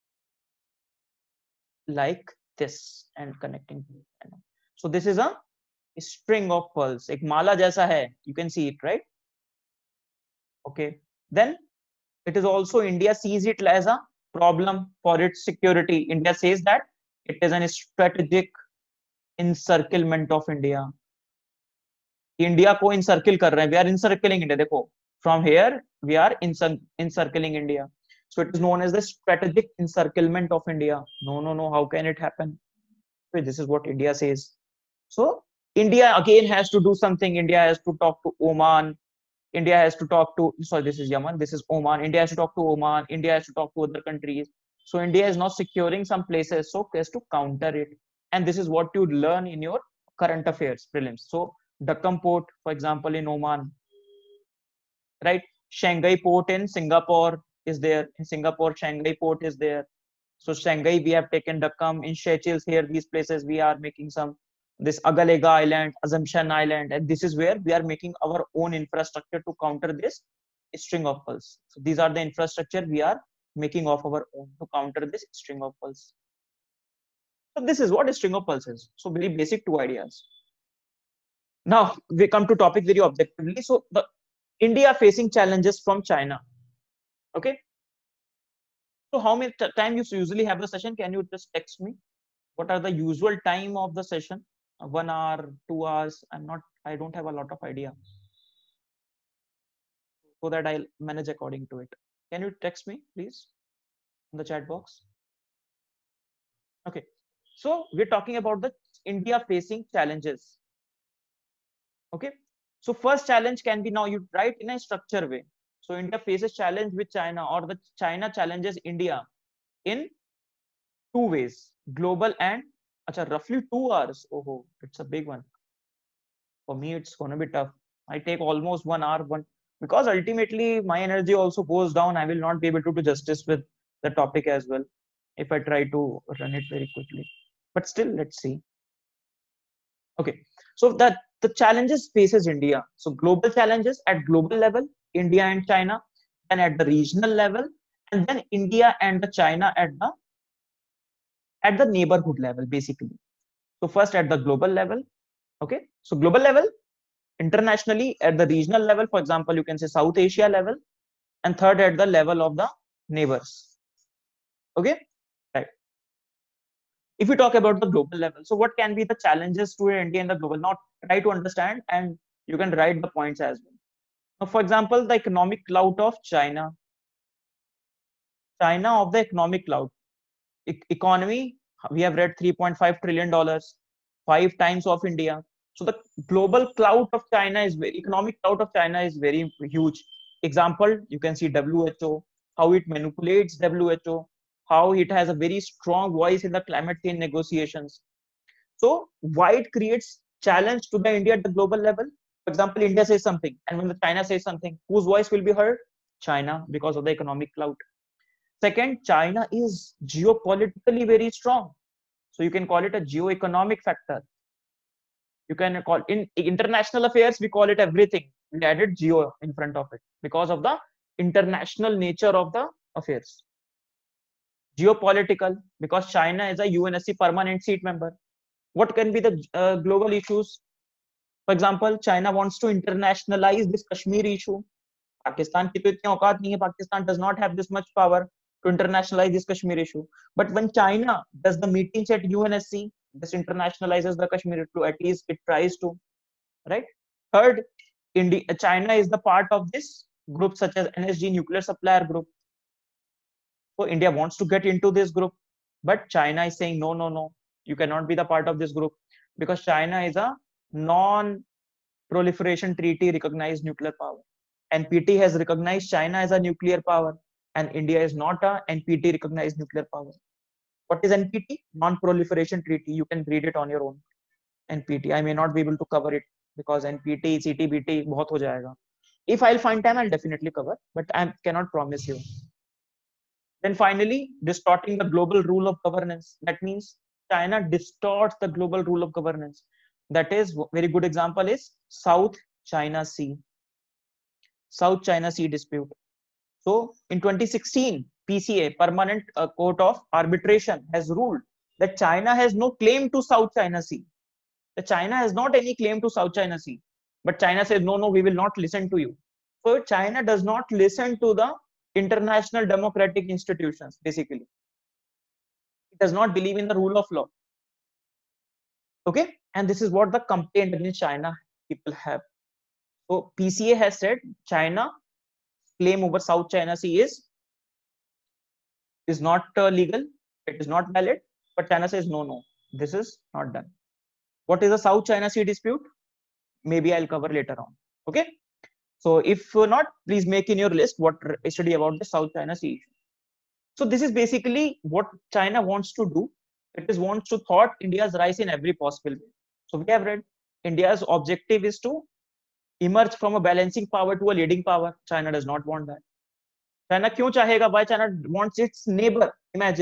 like this and connecting. So this is a string of pearls. Ek mala jaisa hai. You can see it, right? Okay. Then it is also, India sees it as a problem for its security. India says that it is a strategic encirclement of India. India को encircle कर रहे हैं. We are encircling India. देखो, from here we are encircling India. So it is known as the strategic encirclement of India. No. How can it happen? So this is what India says. So India again has to do something. India has to talk to Oman. India has to talk to, sorry, this is Yemen. This is Oman. India has to talk to Oman. India has to talk to other countries. So India is now securing some places so as to counter it. And this is what you learn in your current affairs prelims. So Duqm Port, for example, in Oman, right? Shanghai Port in Singapore is there. In Singapore, Shanghai Port is there. So Shanghai, we have taken Dakam. In Seychelles, here, these places, we are making some, this Agalega Island, Assumption Island, and this is where we are making our own infrastructure to counter this string of pearls. So these are the infrastructure we are making of our own to counter this string of pearls. So this is what a string of pearls is. So very basic two ideas. Now we come to topic very objectively. So the India facing challenges from China. Okay. So how many time you usually have the session? Can you just text me? What are the usual time of the session? 1 hour, 2 hours? I don't have a lot of idea. So that I'll manage according to it. Can you text me, please, in the chat box? Okay. So we're talking about the India facing challenges. Okay. So first challenge can be, now you write in a structure way. So India faces challenge with China, or the China challenges India in two ways, global and roughly 2 hours. Oh, it's a big one. For me, it's gonna be tough. I take almost 1 hour, because ultimately my energy also goes down. I will not be able to do justice with the topic as well if I try to run it very quickly. But still, let's see. Okay, so that the challenges faces India. So global challenges at global level, India and China, and at the regional level, and then India and the China at the neighborhood level, basically. So first at the global level. Okay, so global level, internationally, at the regional level, for example, you can say South Asia level, and third at the level of the neighbors. Okay, right. If we talk about the global level, so what can be the challenges to India in the global? Now try to understand, and you can write the points as well. Now, for example, the economic clout of China. China of the economic clout. Economy, we have read $3.5 trillion, 5 times of India. So the global clout of China is economic clout of China is very huge. Example, you can see WHO, how it manipulates WHO, how it has a very strong voice in the climate change negotiations. So why it creates challenge to the India at the global level? For example, India says something, and when the China says something, whose voice will be heard? China, because of the economic clout. Second, China is geopolitically very strong. So you can call it a geo-economic factor. You can call in international affairs, we call it everything. We added geo in front of it because of the international nature of the affairs. Geopolitical, because China is a UNSC permanent seat member. What can be the global issues? For example, China wants to internationalize this Kashmir issue. Pakistan की तो इतनी औकात नहीं है. Pakistan does not have this much power to internationalize this Kashmir issue. But when China does the meetings at UNSC, this internationalizes the Kashmir issue. At least it tries to, right? Third, China is the part of this group such as NSG, nuclear supplier group. So India wants to get into this group, but China is saying no, no, no. You cannot be the part of this group because China is a non-proliferation treaty recognized nuclear power. NPT has recognized China as a nuclear power, and India is not a NPT recognized nuclear power. What is NPT? Non-proliferation treaty. You can read it on your own. NPT. I may not be able to cover it because NPT, CTBT, बहुत हो जाएगा. If I'll find time, I'll definitely cover, but I cannot promise you. Then finally, distorting the global rule of governance. That means China distorts the global rule of governance. That is, very good example is South China Sea. South China Sea dispute. So in 2016, PCA, Permanent Court of Arbitration, has ruled that China has no claim to South China Sea. The China has not any claim to South China Sea. But China says, no, no, we will not listen to you. So China does not listen to the international democratic institutions, basically. It does not believe in the rule of law. Okay? And this is what the complaint against China people have. So PCA has said China claim over South China Sea is not legal, it is not valid, but China says no, no, this is not done. What is the South China Sea dispute? Maybe I'll cover later on. Okay, so if not, please make in your list what study about the South China Sea issue. So this is basically what China wants to do. It is wants to thwart India's rise in every possible way. So we have read India's objective is to emerge from a balancing power to a leading power. China does not want that. China क्यों चाहेगा? Why China wants its neighbor? Imagine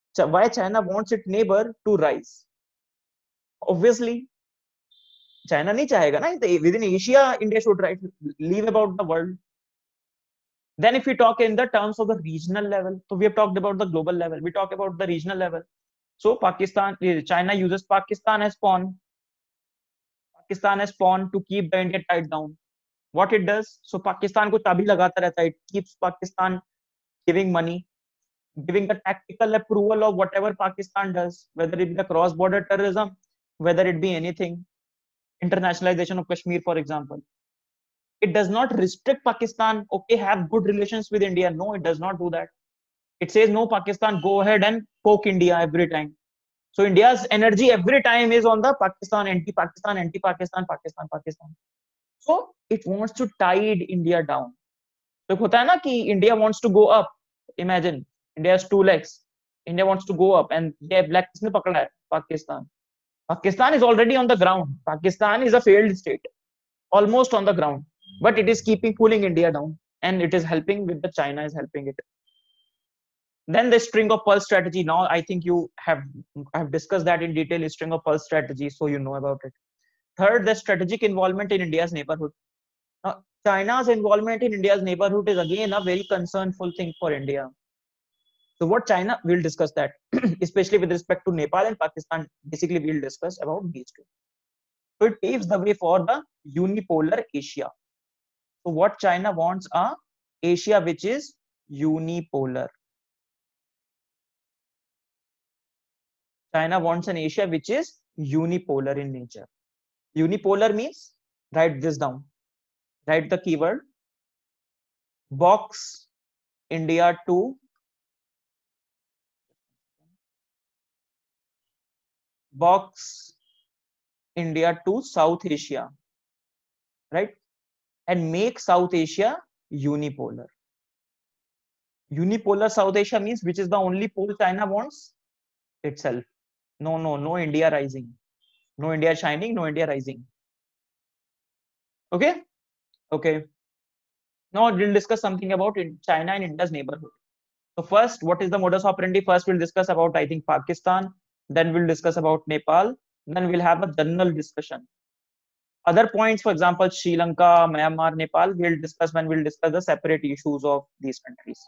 why China wants its neighbor to rise? Obviously, China नहीं चाहेगा ना, within Asia, India should leave about the world. Then if we talk in the terms of the regional level, so we have talked about the global level, we talk about the regional level. So Pakistan, China uses Pakistan as pawn. Pakistan as pawn to keep the India tied down. What it does, so Pakistan को चाबी लगाता रहता है. It keeps Pakistan giving money, giving the tactical approval of whatever Pakistan does, whether it be the cross-border terrorism, whether it be anything, internationalization of Kashmir, for example. It does not restrict Pakistan, okay, have good relations with India. No, it does not do that. It says, no, Pakistan, go ahead and poke India every time. So India's energy every time is on the Pakistan, anti-Pakistan, anti-Pakistan, Pakistan, Pakistan. So it wants to tide India down. तो होता है ना कि India wants to go up. Imagine India has 2 legs. India wants to go up, and black किसने पकड़ा है? Pakistan. Pakistan is already on the ground. Pakistan is a failed state, almost on the ground, but it is pulling India down, and it is helping with the China is helping it. Then the string of pearl strategy. Now I think you have discussed that in detail, string of pearl strategy, so you know about it. Third, the strategic involvement in India's neighborhood. Now, China's involvement in India's neighborhood is again a very concernful thing for India. So what China, we'll discuss that, especially with respect to Nepal and Pakistan. Basically, we'll discuss about these two. So it paves the way for the unipolar Asia. So what China wants are Asia which is unipolar. China wants an Asia which is unipolar in nature. Unipolar means, write this down. Write the keyword box India to South Asia, right? And make South Asia unipolar. Unipolar South Asia means which is the only pole China wants? Itself. No India rising. No India shining, no India rising. Okay? Okay. Now we'll discuss something about China and India's neighborhood. So first, what is the modus operandi? First, we'll discuss about, I think, Pakistan. Then we'll discuss about Nepal. Then we'll have a general discussion. Other points, for example, Sri Lanka, Myanmar, Nepal, we'll discuss when we'll discuss the separate issues of these countries.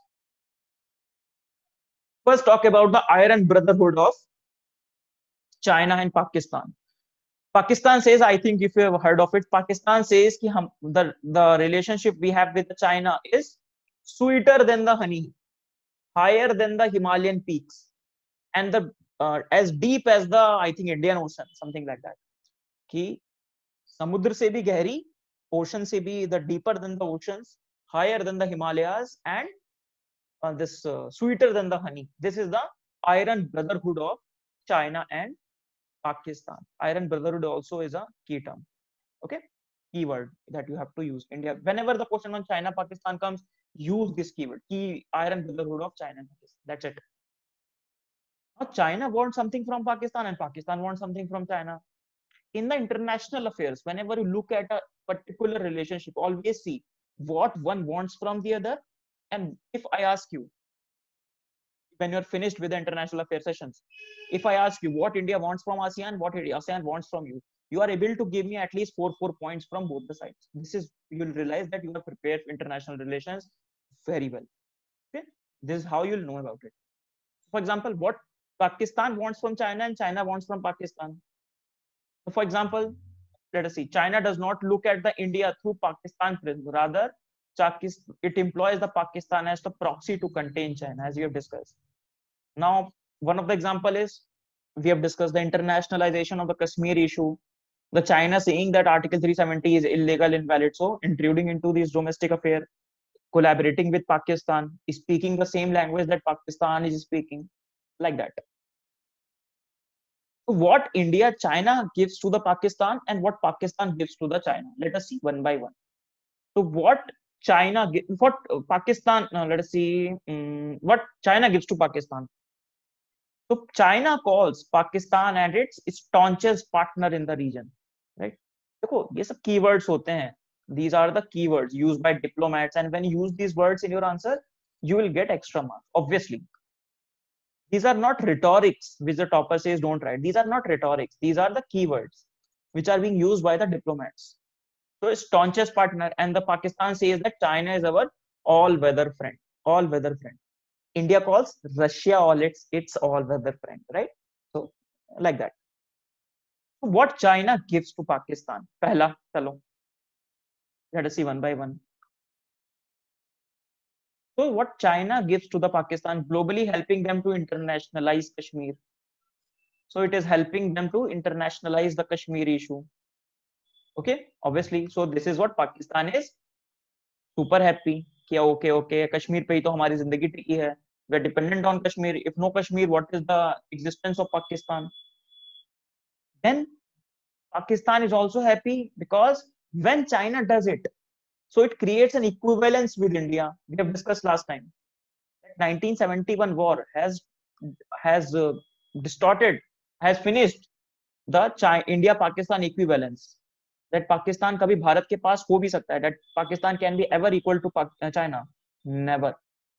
First, talk about the Iron Brotherhood of China and Pakistan. Pakistan says, I think if you have heard of it, Pakistan says that the relationship we have with China is sweeter than the honey, higher than the Himalayan peaks, and the as deep as the, I think, Indian Ocean, something like that. कि समुद्र से भी गहरी, ocean से भी, the deeper than the oceans, higher than the Himalayas, and this sweeter than the honey. This is the Iron Brotherhood of China and Pakistan. Iron Brotherhood also is a key term. Okay, keyword that you have to use. India, whenever the question on China Pakistan comes, use this keyword, key Iron Brotherhood of China and Pakistan. That's it. Now China wants something from Pakistan and Pakistan wants something from China. In the international affairs, whenever you look at a particular relationship, always see what one wants from the other. And if I ask you, when you're finished with the international affairs sessions, if I ask you what India wants from ASEAN, what ASEAN wants from you, you are able to give me at least four points from both the sides. This is, you'll realize that you are prepared for international relations very well. Okay, this is how you'll know about it. For example, what Pakistan wants from China and China wants from Pakistan. So for example, let us see, China does not look at the India through Pakistan prism. Rather, it employs the Pakistan as the proxy to contain China, as we have discussed. Now, one of the example is, we have discussed the internationalization of the Kashmir issue. The China saying that Article 370 is illegal, invalid. So intruding into this domestic affair, collaborating with Pakistan, speaking the same language that Pakistan is speaking, like that. So what India, China gives to the Pakistan and what Pakistan gives to the China. Let us see one by one. So what China, what Pakistan, let us see what China gives to Pakistan. So China calls Pakistan and its staunchest partner in the region, right? देखो ये सब keywords होते हैं. These are the keywords used by diplomats, and when you use these words in your answer, you will get extra marks, obviously. These are not rhetorics which the topper says don't write. These are not rhetorics. These are the keywords which are being used by the diplomats. So staunchest partner, and the Pakistan says that China is our all-weather friend. All-weather friend. India calls Russia its all-weather friend, right? So like that. So what China gives to Pakistan? Pehla, chalo. Let us see one by one. So what China gives to the Pakistan, globally helping them to internationalize Kashmir. So it is helping them to internationalize the Kashmir issue. Okay, obviously. So this is what Pakistan is super happy. Kia okay, Kashmir pe hi to hamari zindagi tiki hai. We are dependent on Kashmir. If no Kashmir, what is the existence of Pakistan? Then Pakistan is also happy because when China does it, so it creates an equivalence with India. We have discussed last time. 1971 war has distorted, has finished the India-Pakistan equivalence. That Pakistan कभी भारत के पास हो भी सकता है. That Pakistan can be ever equal to China. Never.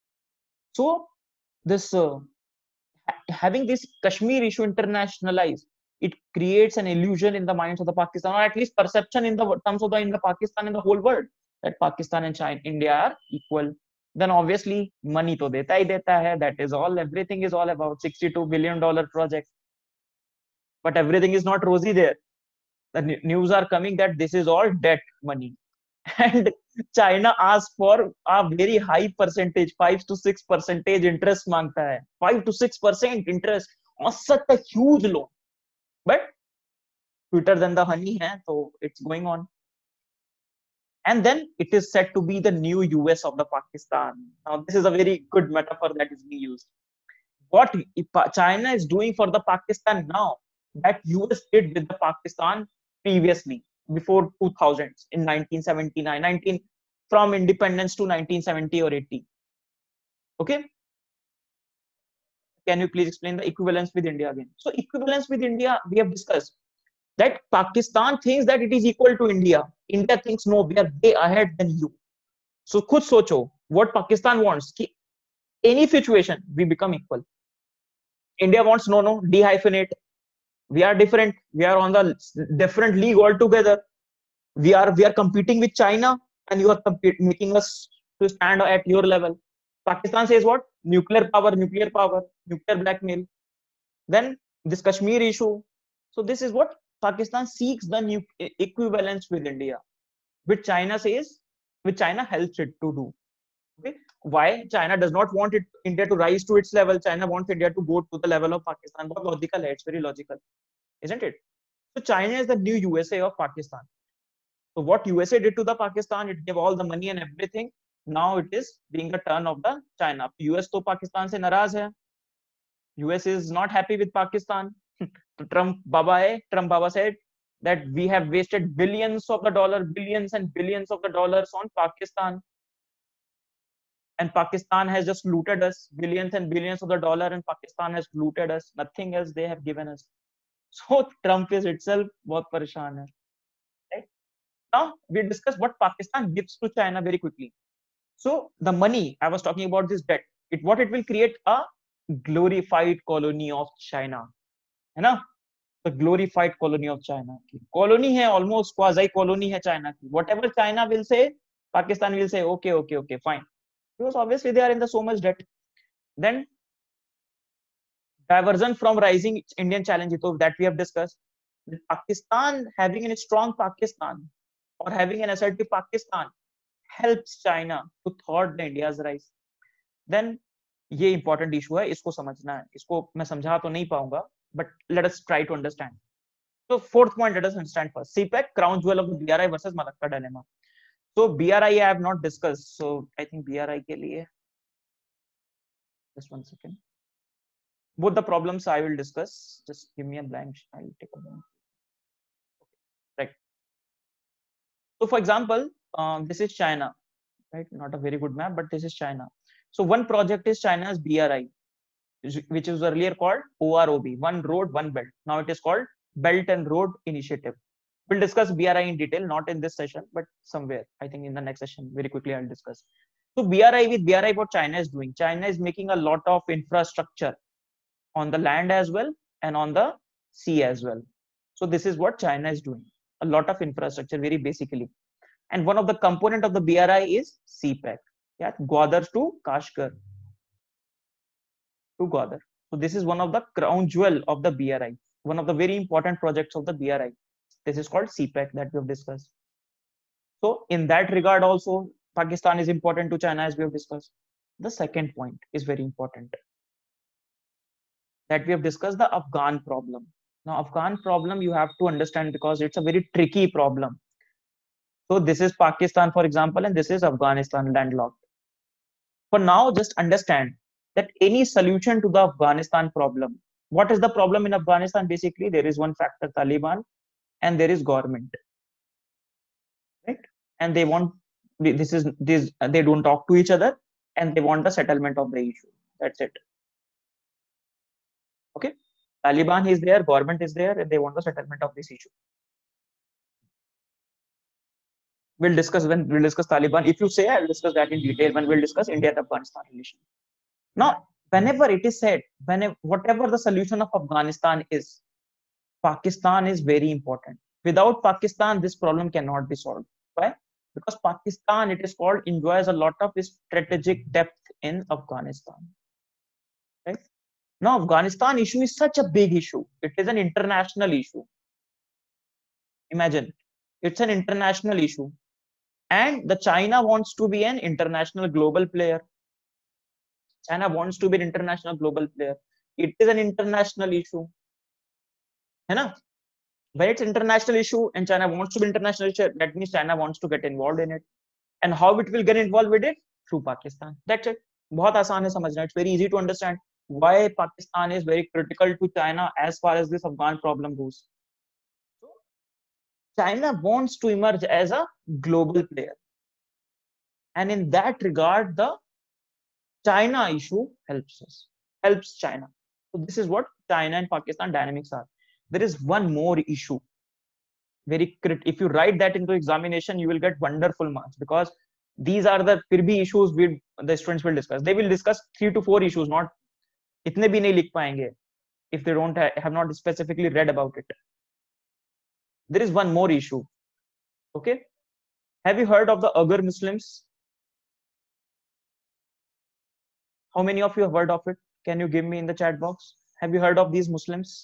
So this having this Kashmir issue internationalized, it creates an illusion in the minds of the Pakistan, or at least perception in the terms of in the Pakistan and the whole world, that Pakistan and China, India are equal. Then obviously money to deta hi deta hai. That is all. Everything is all about $62 billion project. But everything is not rosy there. The news are coming that this is all debt money. And China asks for a very high percentage, 5 to 6% interest मांगता है. 5 to 6% interest on such a huge loan. But sweeter than the honey hai, so it's going on. And then it is said to be the new US of the Pakistan. Now this is a very good metaphor that is being used. What China is doing for the Pakistan now, that US did with the Pakistan previously, before 2000s, in 1979, from independence to 1970 or 80. Okay. Can you please explain the equivalence with India again? So equivalence with India, we have discussed that Pakistan thinks that it is equal to India. India thinks no, we are way ahead than you. So खुद सोचो what Pakistan wants. कि any situation we become equal. India wants no, dehyphenate. We are different. We are on the different league altogether. We are competing with China, and you are making us to stand at your level. Pakistan says what? Nuclear power, nuclear blackmail. Then this Kashmir issue. So this is what Pakistan seeks the new equivalence with India, which China helps it to do. Okay? Why China does not want India to rise to its level? China wants India to go to the level of Pakistan. But logical, it's very logical, isn't it? So China is the new USA of Pakistan. So what USA did to the Pakistan, it gave all the money and everything. Now it is being the turn of the China. US to Pakistan se naraz hai. US is not happy with Pakistan. Trump Baba said that we have wasted billions and billions of the dollars on Pakistan. And Pakistan has just looted us, billions and billions of the dollar, and Pakistan has looted us. Nothing else they have given us. So Trump is itself बहुत परेशान है. Right? Now we discuss what Pakistan gives to China very quickly. So the money, I was talking about this debt, what it will create a glorified colony of China. है ना? The glorified colony of China. Colony है, almost quasi colony है China. Whatever China will say, Pakistan will say okay, fine. Because obviously they are in the so much debt. Then diversion from rising Indian challenge that we have discussed. Pakistan having a strong Pakistan or having an assertive Pakistan helps China to thwart the India's rise. Then ये important issue है, इसको समझना है. इसको मैं समझा तो नहीं पाऊंगा, but let us try to understand. So fourth point, let us understand first. CPEC, crown jewel of the BRI versus Malacca dilemma. So BRI I have not discussed. So I think BRI के लिए just 1 second. Both the problems I will discuss. Just give me a blank. I'll take a moment. Okay. Right. So for example, this is China, right? Not a very good map, but this is China. So one project is China's BRI, which was earlier called OROB, One Road, One Belt. Now it is called Belt and Road Initiative. We'll discuss BRI in detail, not in this session, but somewhere. I think in the next session, very quickly I'll discuss. So BRI, what China is doing? China is making a lot of infrastructure on the land as well and on the sea as well. So this is what China is doing. A lot of infrastructure, very basically. And one of the component of the BRI is CPEC. Yeah, Gwadar to Kashgar to Gwadar. So this is one of the crown jewel of the BRI, one of the very important projects of the BRI. This is called CPEC that we have discussed. So in that regard also, Pakistan is important to China as we have discussed. The second point is very important that we have discussed, the Afghan problem. Now, Afghan problem you have to understand because it's a very tricky problem. So this is Pakistan, for example, and this is Afghanistan landlocked. For now, just understand that any solution to the Afghanistan problem, what is the problem in Afghanistan? Basically, there is one factor, Taliban, and there is government, right? And they want they don't talk to each other, and they want the settlement of the issue. That's it. Okay, Taliban is there, government is there, and they want the settlement of this issue. We'll discuss when we'll discuss Taliban. If you say, I'll discuss that in detail when we'll discuss India and Afghanistan relation. Now, whenever it is said, whatever the solution of Afghanistan is, Pakistan is very important. Without Pakistan, this problem cannot be solved. Why? Because Pakistan, it is called, enjoys a lot of strategic depth in Afghanistan. Right? Now, Afghanistan issue is such a big issue. It is an international issue. Imagine, it's an international issue. And the China wants to be an international global player. China wants to be an international global player. It is an international issue. Hai na? When it's international issue and China wants to be international issue, that means China wants to get involved in it. And how it will get involved with it? Through Pakistan. That's it. बहुत आसान है समझना. It's very easy to understand why Pakistan is very critical to China as far as this Afghan problem goes. So, China wants to emerge as a global player. And in that regard, the China issue helps China. So this is what China and Pakistan dynamics are. There is one more issue. If you write that into examination, you will get wonderful marks because these are the issues the students will discuss. They will discuss 3 to 4 issues, not itne bhi nahi likh payenge if they don't have not specifically read about it. There is one more issue. Okay. Have you heard of the Uyghur Muslims? How many of you have heard of it? Can you give me in the chat box? Have you heard of these Muslims?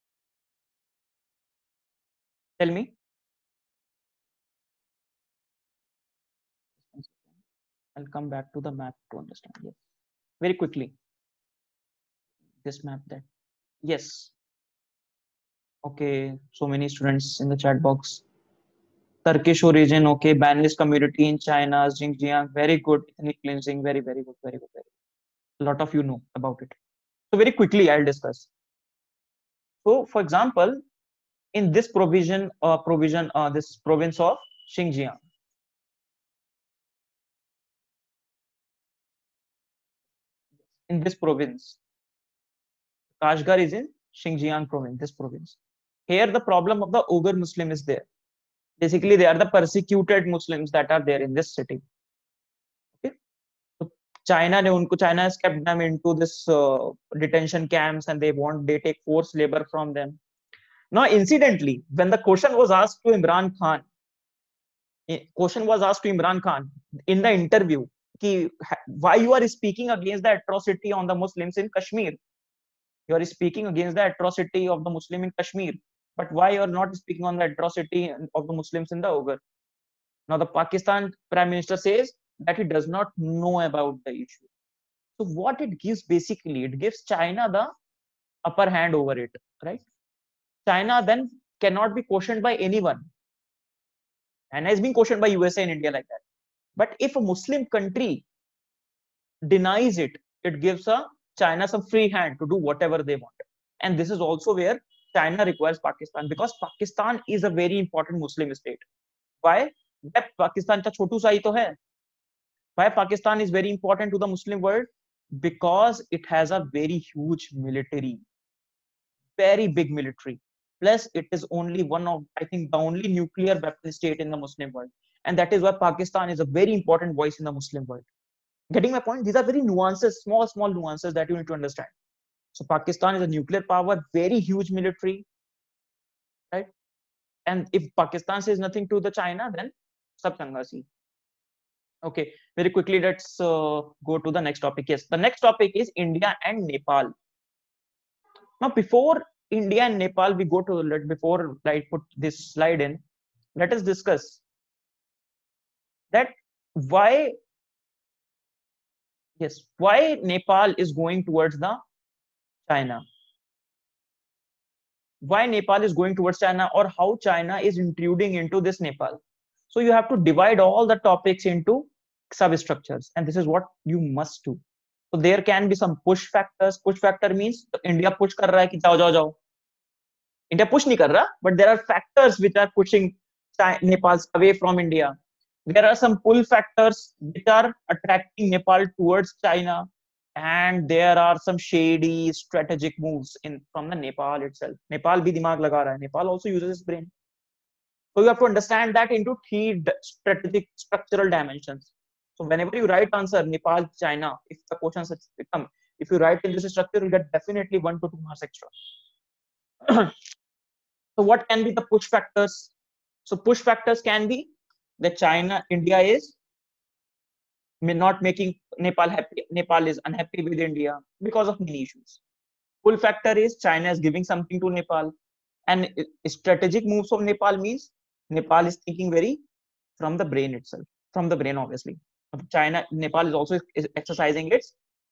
Tell me. I'll come back to the map to understand. Yes. Very quickly. This map that. Yes. Okay. So many students in the chat box. Turkish origin. Okay. Banlist community in China, Xinjiang. Very good. Ethnic cleansing. Very, very good. Very good. Very good. A lot of you know about it. So very quickly, I'll discuss. So, for example, in this this province of Xinjiang, in this province, Kashgar is in Xinjiang province, this province. Here, the problem of the Uyghur Muslim is there. Basically, they are the persecuted Muslims that are there in this city. Okay, so China has kept them into this detention camps, and they take forced labor from them. Now, incidentally, when the question was asked to Imran Khan in the interview, why you are speaking against the atrocity on the Muslims in Kashmir? You are speaking against the atrocity of the Muslim in Kashmir, but why you are not speaking on the atrocity of the Muslims in the Uyghur? Now, the Pakistan Prime Minister says that he does not know about the issue. So what it gives, basically, it gives China the upper hand over it, right? China then cannot be questioned by anyone, and has been questioned by USA and India like that. But if a Muslim country denies it, it gives China some free hand to do whatever they want. And this is also where China requires Pakistan, because Pakistan is a very important Muslim state. Why? Pakistan ka chotu sa hi to hai. Why Pakistan is very important to the Muslim world? Because it has a very huge military, very big military. Plus, it is only one of, I think, the only nuclear weapon state in the Muslim world. And that is why Pakistan is a very important voice in the Muslim world. Getting my point? These are very nuances, small nuances that you need to understand. So Pakistan is a nuclear power, very huge military, right? And if Pakistan says nothing to the China, then sab changa si. Okay, very quickly, let's go to the next topic. Yes, the next topic is India and Nepal. Now, before India and Nepal, we go to, before I put this slide in, let us discuss that why, yes, why Nepal is going towards the China. Why Nepal is going towards China, or how China is intruding into this Nepal. So you have to divide all the topics into substructures, and this is what you must do. So there can be some push factors. Push factor means India push kar raha hai ki jao jao jao. India push nahi kar raha, but there are factors which are pushing Nepal away from India. There are some pull factors which are attracting Nepal towards China, and there are some shady strategic moves in from the Nepal itself. Nepal bhi dimag laga raha hai. Nepal also uses its brain. So you have to understand that into three strategic structural dimensions. So whenever you write answer Nepal, China, if the questions come, if you write in this structure, you get definitely 1 to 2 marks extra. So what can be the push factors? So push factors can be that India is not making Nepal happy. Nepal is unhappy with India because of many issues. Pull factor is China is giving something to Nepal, and strategic moves of Nepal means Nepal is thinking very from the brain itself, from the brain obviously. Nepal is also exercising its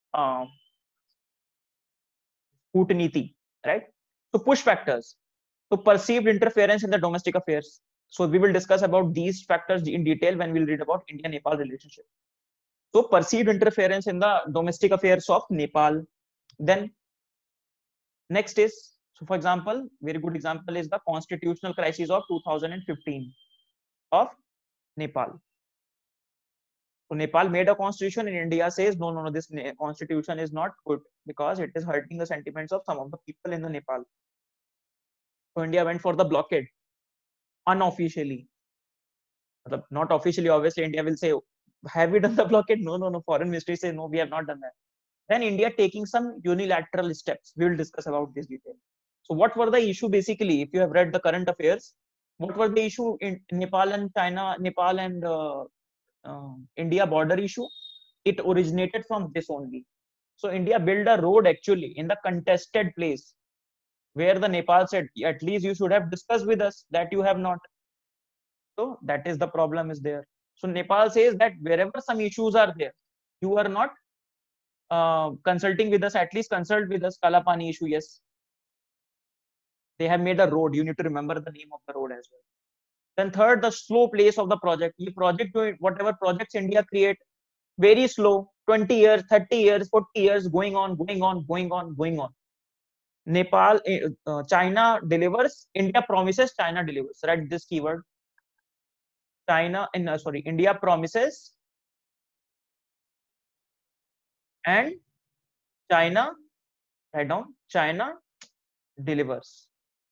Kootaniti, right? So push factors. So perceived interference in the domestic affairs. So we will discuss about these factors in detail when we'll read about India-Nepal relationship. So perceived interference in the domestic affairs of Nepal. Then next is, so for example, very good example is the constitutional crisis of 2015 of Nepal. So Nepal made a constitution and India says, no, this constitution is not good because it is hurting the sentiments of some of the people in the Nepal. So India went for the blockade unofficially. Not officially, obviously, India will say, have we done the blockade? No. Foreign ministry says, no, we have not done that. Then India taking some unilateral steps. We will discuss about this detail. So what were the issue basically? If you have read the current affairs, what were the issue in Nepal and China, Nepal and India border issue? It originated from this only. So India built a road actually in the contested place where the Nepal said, at least you should have discussed with us, that you have not. So that is the problem is there. So Nepal says that wherever some issues are there, you are not consulting with us, at least consult with us. Kalapani issue, yes. They have made a road. You need to remember the name of the road as well. Then third, the slow pace of the project. Whatever projects India create, very slow, 20 years, 30 years, 40 years, going on. Nepal, China delivers, India promises, China delivers. Write this keyword. India promises and China, write down, China delivers.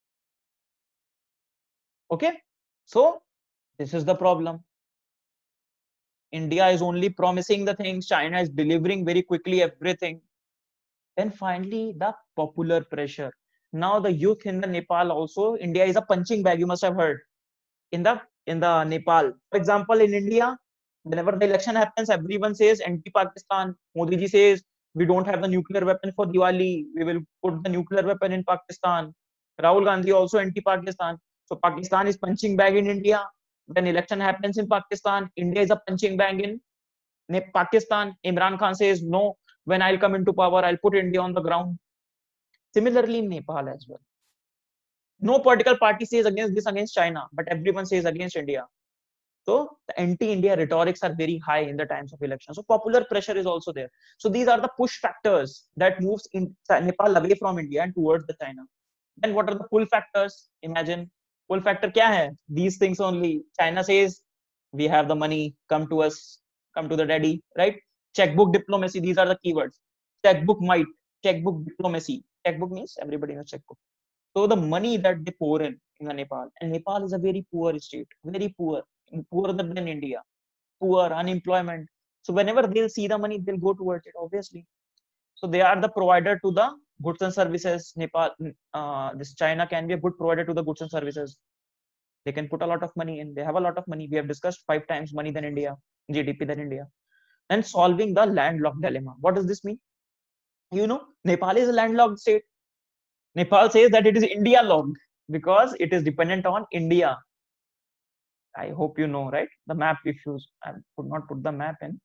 Okay, so this is the problem. India is only promising the things, China is delivering very quickly everything. Then finally, the popular pressure. Now the youth in the Nepal also, India is a punching bag, you must have heard. In the Nepal, for example, in India, whenever the election happens, everyone says anti-Pakistan. Modi ji says we don't have the nuclear weapon for Diwali. We will put the nuclear weapon in Pakistan. Rahul Gandhi also anti-Pakistan. So Pakistan is punching bag in India. When election happens in Pakistan, India is a punching bag in Pakistan. Imran Khan says no. When I'll come into power, I'll put India on the ground. Similarly, in Nepal as well. No political party says against China, but everyone says against India. So the anti-India rhetorics are very high in the times of election. So popular pressure is also there. So these are the push factors that moves in Nepal away from India and towards the China. Then what are the pull factors? Imagine pull factor kya hai? These things only. China says we have the money, come to us, come to the daddy, right? Checkbook diplomacy. These are the keywords. Checkbook might, checkbook diplomacy. Checkbook means everybody knows checkbook. So the money that they pour in the Nepal, and Nepal is a very poor state, very poor, poorer than India, poor, unemployment. So whenever they'll see the money, they'll go towards it, obviously. So they are the provider to the goods and services. This China can be a good provider to the goods and services. They can put a lot of money in. They have a lot of money. We have discussed 5 times money than India, GDP than India. And solving the landlocked dilemma. What does this mean? Nepal is a landlocked state. Nepal says that it is India locked because it is dependent on India. I hope you know, right? The map, if you, I could not put the map in.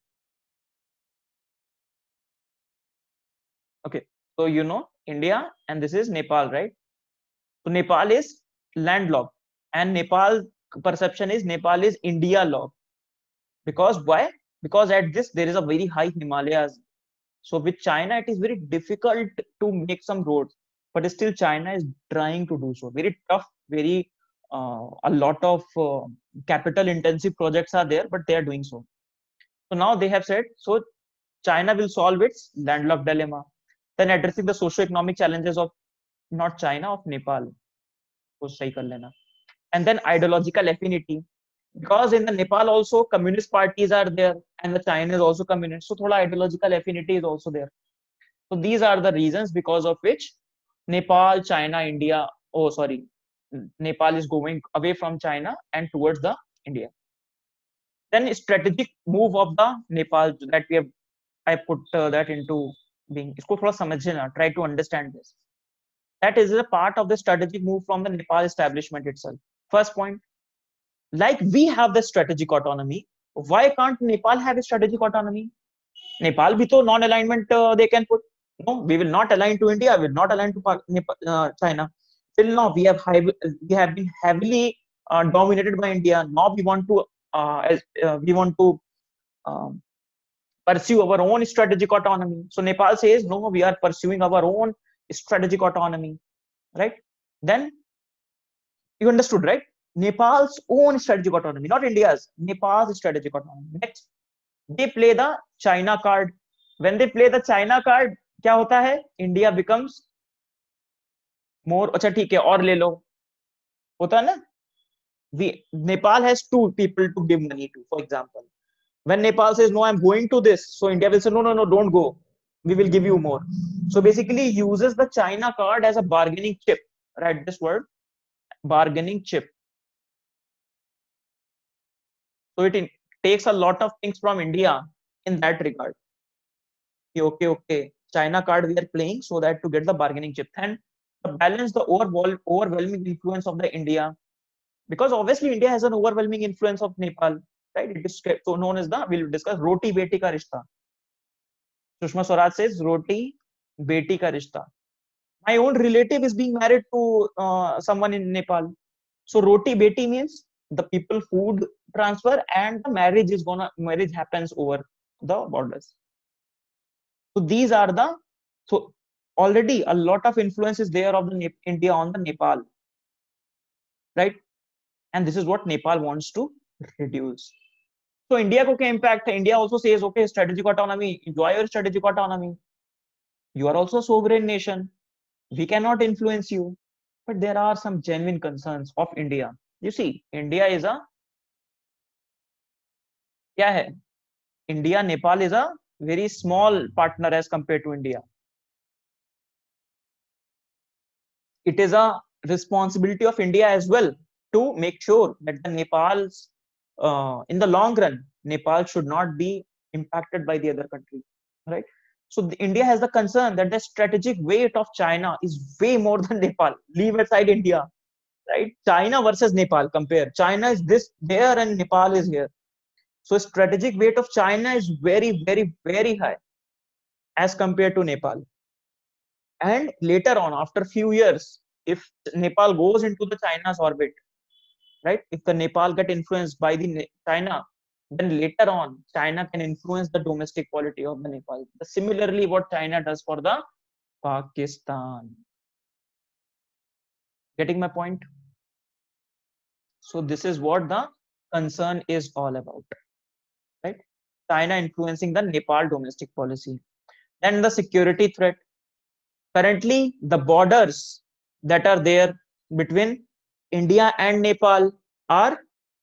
Okay, so India and this is Nepal, right? So Nepal is landlocked and Nepal perception is Nepal is India locked. Because why? Because at this there is a very high Himalayas. So with China, it is very difficult to make some roads, but still China is trying to do so. Very tough, very a lot of capital intensive projects are there, but they are doing so. So now they have said, so China will solve its landlocked dilemma. Then addressing the socio-economic challenges of not China, of Nepal. And then ideological affinity. Because in the Nepal also communist parties are there and the China is also communist. So thoda ideological affinity is also there. So these are the reasons because of which Nepal, China, India, Nepal is going away from China and towards the India. Then strategic move of the Nepal that I put that into being. Isko thoda samajhna, try to understand this. That is a part of the strategic move from the Nepal establishment itself. First point, like we have the strategic autonomy, why can't Nepal have a strategic autonomy? Nepal bhi to non-alignment they can put. No, we will not align to India, we will not align to China. Till now, we have been heavily dominated by India. Now we want to pursue our own strategic autonomy. So Nepal says, no, we are pursuing our own strategic autonomy, right? Then you understood, right? Nepal's own strategic autonomy, not India's, Nepal's strategic autonomy. Next, they play the China card. When they play the China card, क्या होता है? India becomes more. अच्छा ठीक है, और ले लो. होता है ना? Nepal has two people to give money to, for example. When Nepal says, no, I'm going to this, so India will say, no, don't go. We will give you more. So basically uses the China card as a bargaining chip. Write this word, bargaining chip. So it takes a lot of things from India in that regard. Okay. China card we are playing so that to get the bargaining chip. And balance the overwhelming influence of the India. Because obviously India has an overwhelming influence of Nepal. Right? It is so known as we'll discuss roti beti ka rishta. Sushma Swaraj says roti beti ka rishta. My own relative is being married to someone in Nepal. So roti beti means the people food transfer and the marriage happens over the borders. So these are so already a lot of influence is there of the India on the Nepal, right? And this is what Nepal wants to reduce. So India ko kya impact hai? India also says, okay, strategic autonomy, enjoy your strategic autonomy. You are also a sovereign nation. We cannot influence you. But there are some genuine concerns of India. You see, India is kya hai? India, Nepal is a very small partner as compared to India. It is a responsibility of India as well to make sure that the Nepal's in the long run, Nepal should not be impacted by the other country, right? So India has the concern that the strategic weight of China is way more than Nepal. Leave aside India, right? China versus Nepal, compare. China is this there and Nepal is here. So strategic weight of China is very, very, very high as compared to Nepal. And later on, after a few years, if Nepal goes into the China's orbit, right? If the Nepal get influenced by the China, then later on, China can influence the domestic polity of the Nepal. Similarly, what China does for the Pakistan. Getting my point? So this is what the concern is all about, right? China influencing the Nepal domestic policy. Then the security threat. Currently, the borders that are there between India and Nepal are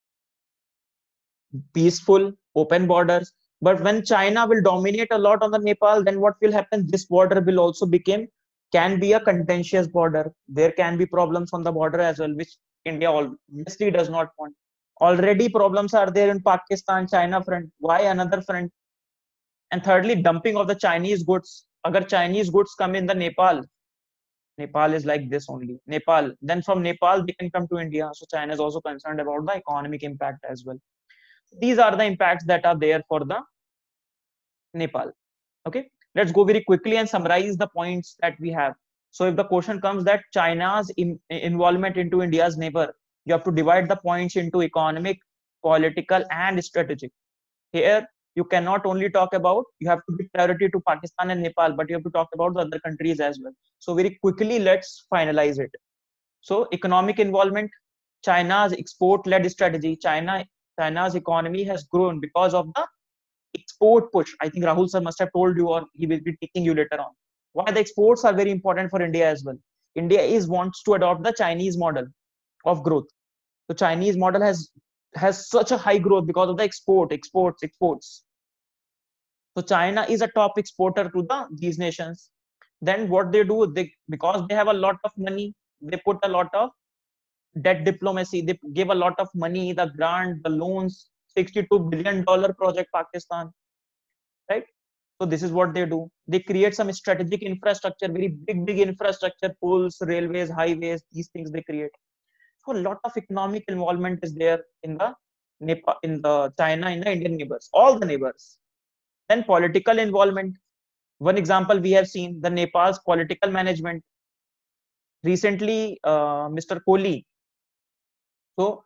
peaceful, open borders. But when China will dominate a lot on the Nepal, then what will happen? This border will also become can be a contentious border. There can be problems on the border as well, which India obviously does not want. Already problems are there in Pakistan, China front. Why another front? And thirdly, dumping of the Chinese goods. Agar Chinese goods come in the Nepal, Nepal is like this only. Nepal. Then from Nepal, they can come to India. So China is also concerned about the economic impact as well. These are the impacts that are there for the Nepal. Okay. Let's go very quickly and summarize the points that we have. So if the question comes that China's involvement into India's neighbor, you have to divide the points into economic, political, and strategic. Here, you cannot only talk about, you have to give priority to Pakistan and Nepal, but you have to talk about the other countries as well. So very quickly, let's finalize it. So economic involvement, China's export-led strategy. China's economy has grown because of the export push. I think Rahul sir must have told you, or he will be teaching you later on. Why the exports are very important for India as well. India wants to adopt the Chinese model of growth. The Chinese model has such a high growth because of the exports. So China is a top exporter to these nations. Then what they do, because they have a lot of money, they put a lot of debt diplomacy. They give a lot of money, the grant, the loans, $62 billion project Pakistan, right? So this is what they do. They create some strategic infrastructure, very big infrastructure, pools, railways, highways, these things they create. So a lot of economic involvement is there in the Nepal, in the China, in the Indian neighbors, all the neighbors. Then political involvement. One example we have seen, the Nepal's political management. Recently, Mr. Kohli. So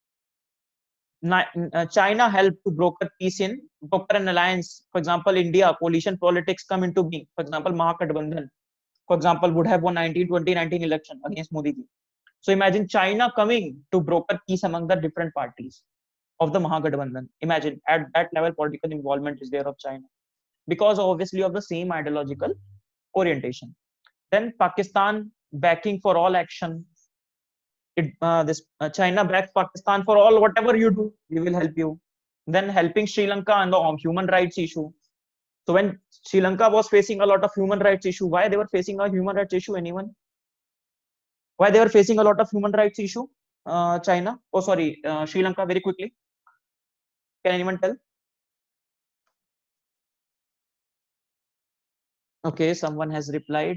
China helped to broker an alliance. For example, India, coalition politics come into being. For example, Mahagathbandhan, for example, would have won 2019 election against Modi ji. So imagine China coming to broker peace among the different parties of the Mahagathbandhan. Imagine at that level, political involvement is there of China because obviously of the same ideological orientation. Then Pakistan backing for all action. China backs Pakistan for all, whatever you do, we will help you. Then helping Sri Lanka on the human rights issue. So when Sri Lanka was facing a lot of human rights issue, why they were facing a human rights issue? Anyone? Why they were facing a lot of human rights issue? China? Oh, sorry, Sri Lanka. Very quickly, can anyone tell? Okay, someone has replied.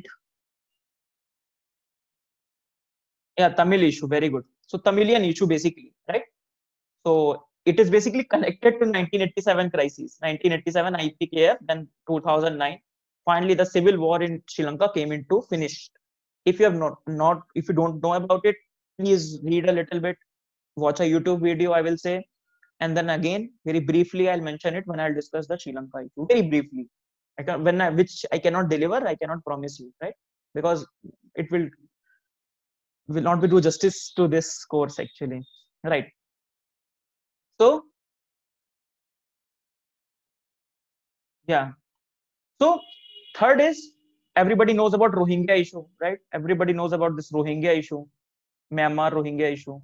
Yeah, Tamil issue. Very good. So Tamilian issue basically, right? So it is basically connected to 1987 crisis. 1987 IPKF, then 2009. Finally, the civil war in Sri Lanka came into finish. If you have if you don't know about it, please read a little bit, watch a YouTube video, I will say, and then again, very briefly, I'll mention it when I'll discuss the Sri Lanka issue. Very briefly, which I cannot deliver, I cannot promise you, right? Because it will not be do justice to this course actually, right? So yeah. So third is, everybody knows about Rohingya issue, right? Everybody knows about this Rohingya issue, Myanmar Rohingya issue.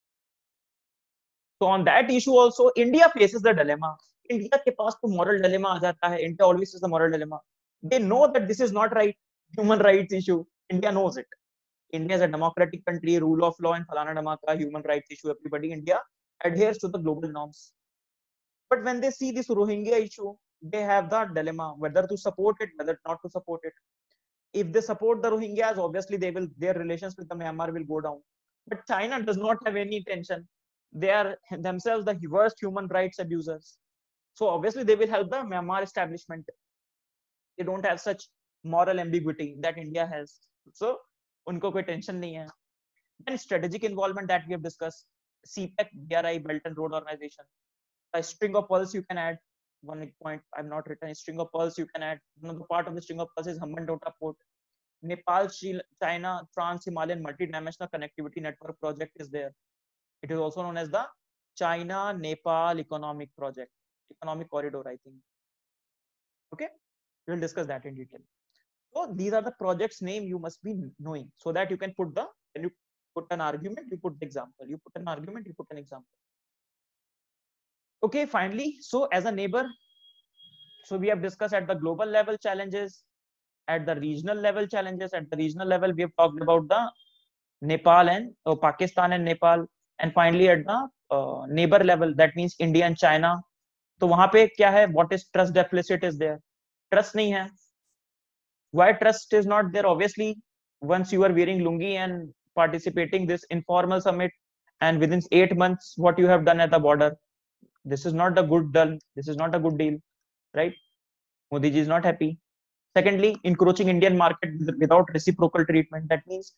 So on that issue also, India faces the dilemma. India के पास तो moral dilemma आ जाता है. India always is the moral dilemma. They know that this is not right. Human rights issue. India knows it. India is a democratic country, rule of law and falana dhamaka, human rights issue. Everybody, India adheres to the global norms. But when they see this Rohingya issue, they have the dilemma whether to support it, whether not to support it. If they support the Rohingyas, obviously their relations with the Myanmar will go down. But China does not have any tension. They are themselves the worst human rights abusers. So obviously they will help the Myanmar establishment. They don't have such moral ambiguity that India has. So unko koi tension nahi hai. Then strategic involvement that we have discussed. CPEC, BRI, Belt and Road Organization. A string of pearls you can add. One point I've not written. A string of pearls you can add. Another part of the string of pearls is Hambantota Port. Nepal, China, Trans-Himalayan Multi-Dimensional Connectivity Network project is there. It is also known as the China-Nepal Economic Project, Economic Corridor, I think. Okay, we'll discuss that in detail. So these are the projects name you must be knowing, so that you can put when you put an argument, you put the example. You put an argument, you put an example. Okay, finally, so as a neighbor, so we have discussed at the global level challenges, at the regional level challenges. At the regional level, we have talked about the Nepal and Pakistan and Nepal, and finally at the neighbor level, that means India and China. तो वहां पे क्या है? What is trust deficit is there? Trust नहीं है. Why trust is not there? Obviously, once you are wearing lungi and participating this informal summit, and within 8 months, what you have done at the border, this is not a good deal. This is not a good deal, right? Modi ji is not happy. Secondly, encroaching Indian market without reciprocal treatment. That means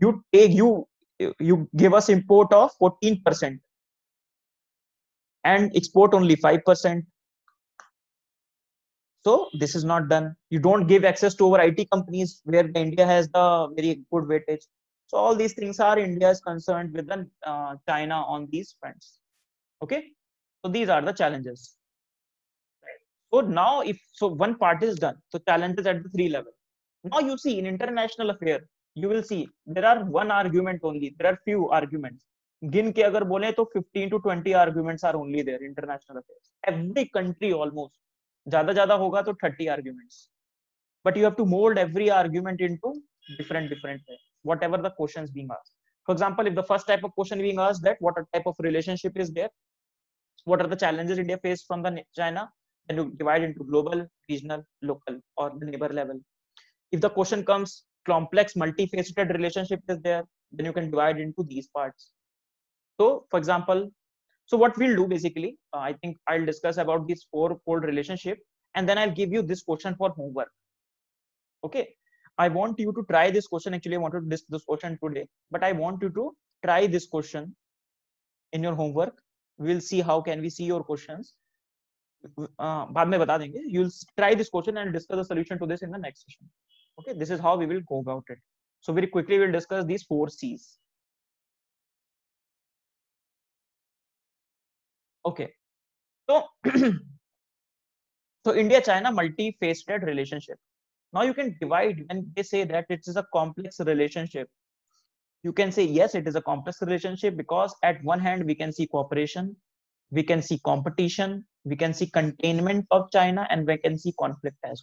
you give us import of 14% and export only 5%. So this is not done. You don't give access to our IT companies where India has the very good weightage. So all these things are India's concerned with the China on these fronts. Okay, so these are the challenges. So now, if so, one part is done. So challenges at the 3 level. Now you see in international affair, you will see there are one argument only. There are few arguments. गिन के अगर बोले तो 15 to 20 arguments are only there international affairs. Every country almost. ज्यादा होगा तो 30 arguments. But you have to mold every argument into different way. Whatever the questions being asked. For example, if the first type of question being asked that what type of relationship is there, what are the challenges India faced from the China, then you divide into global, regional, local, or the neighbor level. If the question comes complex, multifaceted relationship is there, then you can divide into these parts. So, for example, so what we'll do basically, I think I'll discuss about this 4-fold relationship, and then I'll give you this question for homework. Okay, I want you to try this question. Actually, I wanted to discuss this question today, but I want you to try this question in your homework. We'll see how can we see your questions. बाद में बता देंगे. You'll try this question and discuss the solution to this in the next session. Okay, this is how we will go about it. So very quickly we'll discuss these 4 C's. Okay, so so India-China multi-faceted relationship. Now you can divide when they say that it is a complex relationship. You can say yes, it is a complex relationship because at one hand we can see cooperation, we can see competition, we can see containment of China, and we can see conflict as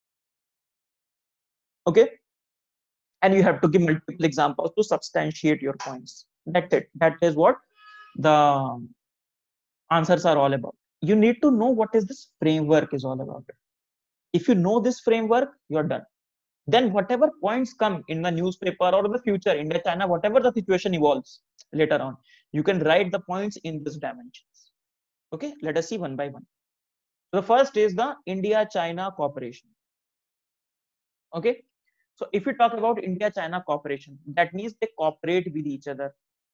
well. Okay, and you have to give multiple examples to substantiate your points. That's it. That is what the answers are all about. You need to know what is this framework is all about. If you know this framework, you're done. Then whatever points come in the newspaper or the future, India, China, whatever the situation evolves later on, you can write the points in this dimensions. Okay, let us see one by one. So the first is the India-China cooperation. Okay, so if you talk about India-China cooperation, that means they cooperate with each other.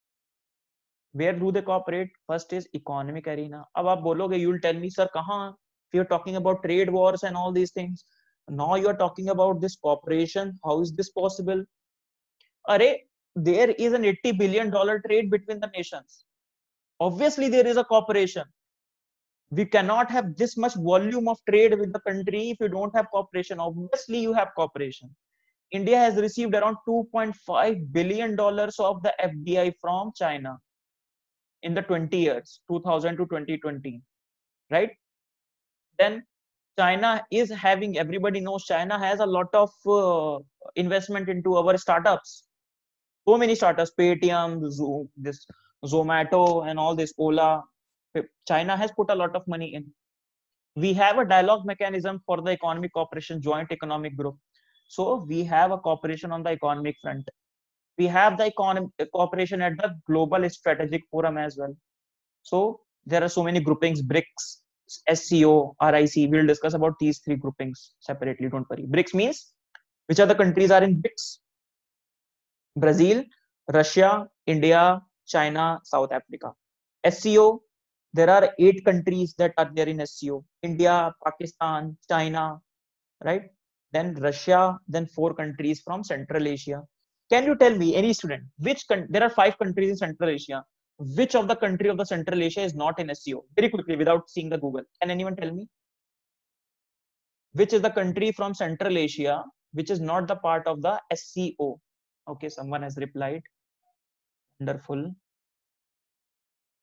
Where do they cooperate? First is economic arena. अब आप बोलोगे, you'll tell me, sir, कहाँ? You're talking about trade wars and all these things. Now you are talking about this cooperation. How is this possible? Array, there is an $80 billion trade between the nations. Obviously, there is a cooperation. We cannot have this much volume of trade with the country if you don't have cooperation. Obviously, you have cooperation. India has received around $2.5 billion of the FDI from China in the 20 years, 2000 to 2020, right? Then China is having, everybody knows China has a lot of investment into our startups. So many startups, Paytm, this Zomato and all this, Ola. China has put a lot of money in. We have a dialogue mechanism for the economic cooperation, joint economic group. So we have a cooperation on the economic front. We have the economic cooperation at the global strategic forum as well. So there are so many groupings, BRICS, SCO, RIC. We'll discuss about these 3 groupings separately. Don't worry. BRICS means which are the countries are in BRICS? Brazil, Russia, India, China, South Africa. SCO, there are 8 countries that are there in SCO. India, Pakistan, China, right? Then Russia, then 4 countries from Central Asia. Can you tell me, any student, there are 5 countries in Central Asia. Which of the country of the Central Asia is not in SCO? Very quickly, without seeing the Google. Can anyone tell me? Which is the country from Central Asia which is not the part of the SCO? Okay, someone has replied. Wonderful.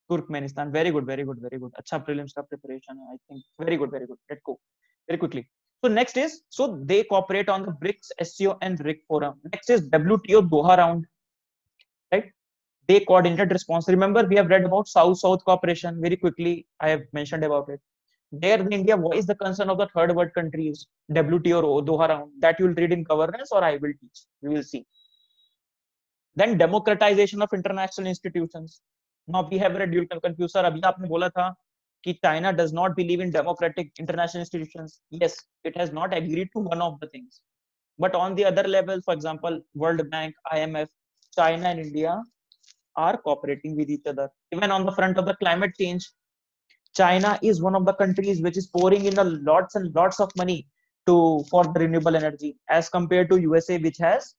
Turkmenistan. Very good, very good, very good. Acha prelims ka preparation, I think. Very good, very good. Let's go. Very quickly. So next is, so they cooperate on the BRICS, SCO and RIC forum. Next is WTO Doha round, right? They coordinated response. Remember, we have read about South-South cooperation very quickly. I have mentioned about it. There, India voiced the concern of the third world countries, WTO Doha round. That you will read in governance, or I will teach. We will see. Then democratization of international institutions. Now we have read, you will confuse, sir. अभी आपने बोला था कि China does not believe in democratic international institutions. Yes, it has not agreed to one of the things. But on the other level, for example, World Bank, IMF, China and India are cooperating with each other. Even on the front of the climate change, China is one of the countries which is pouring in a lots and lots of money for the renewable energy, as compared to USA, which has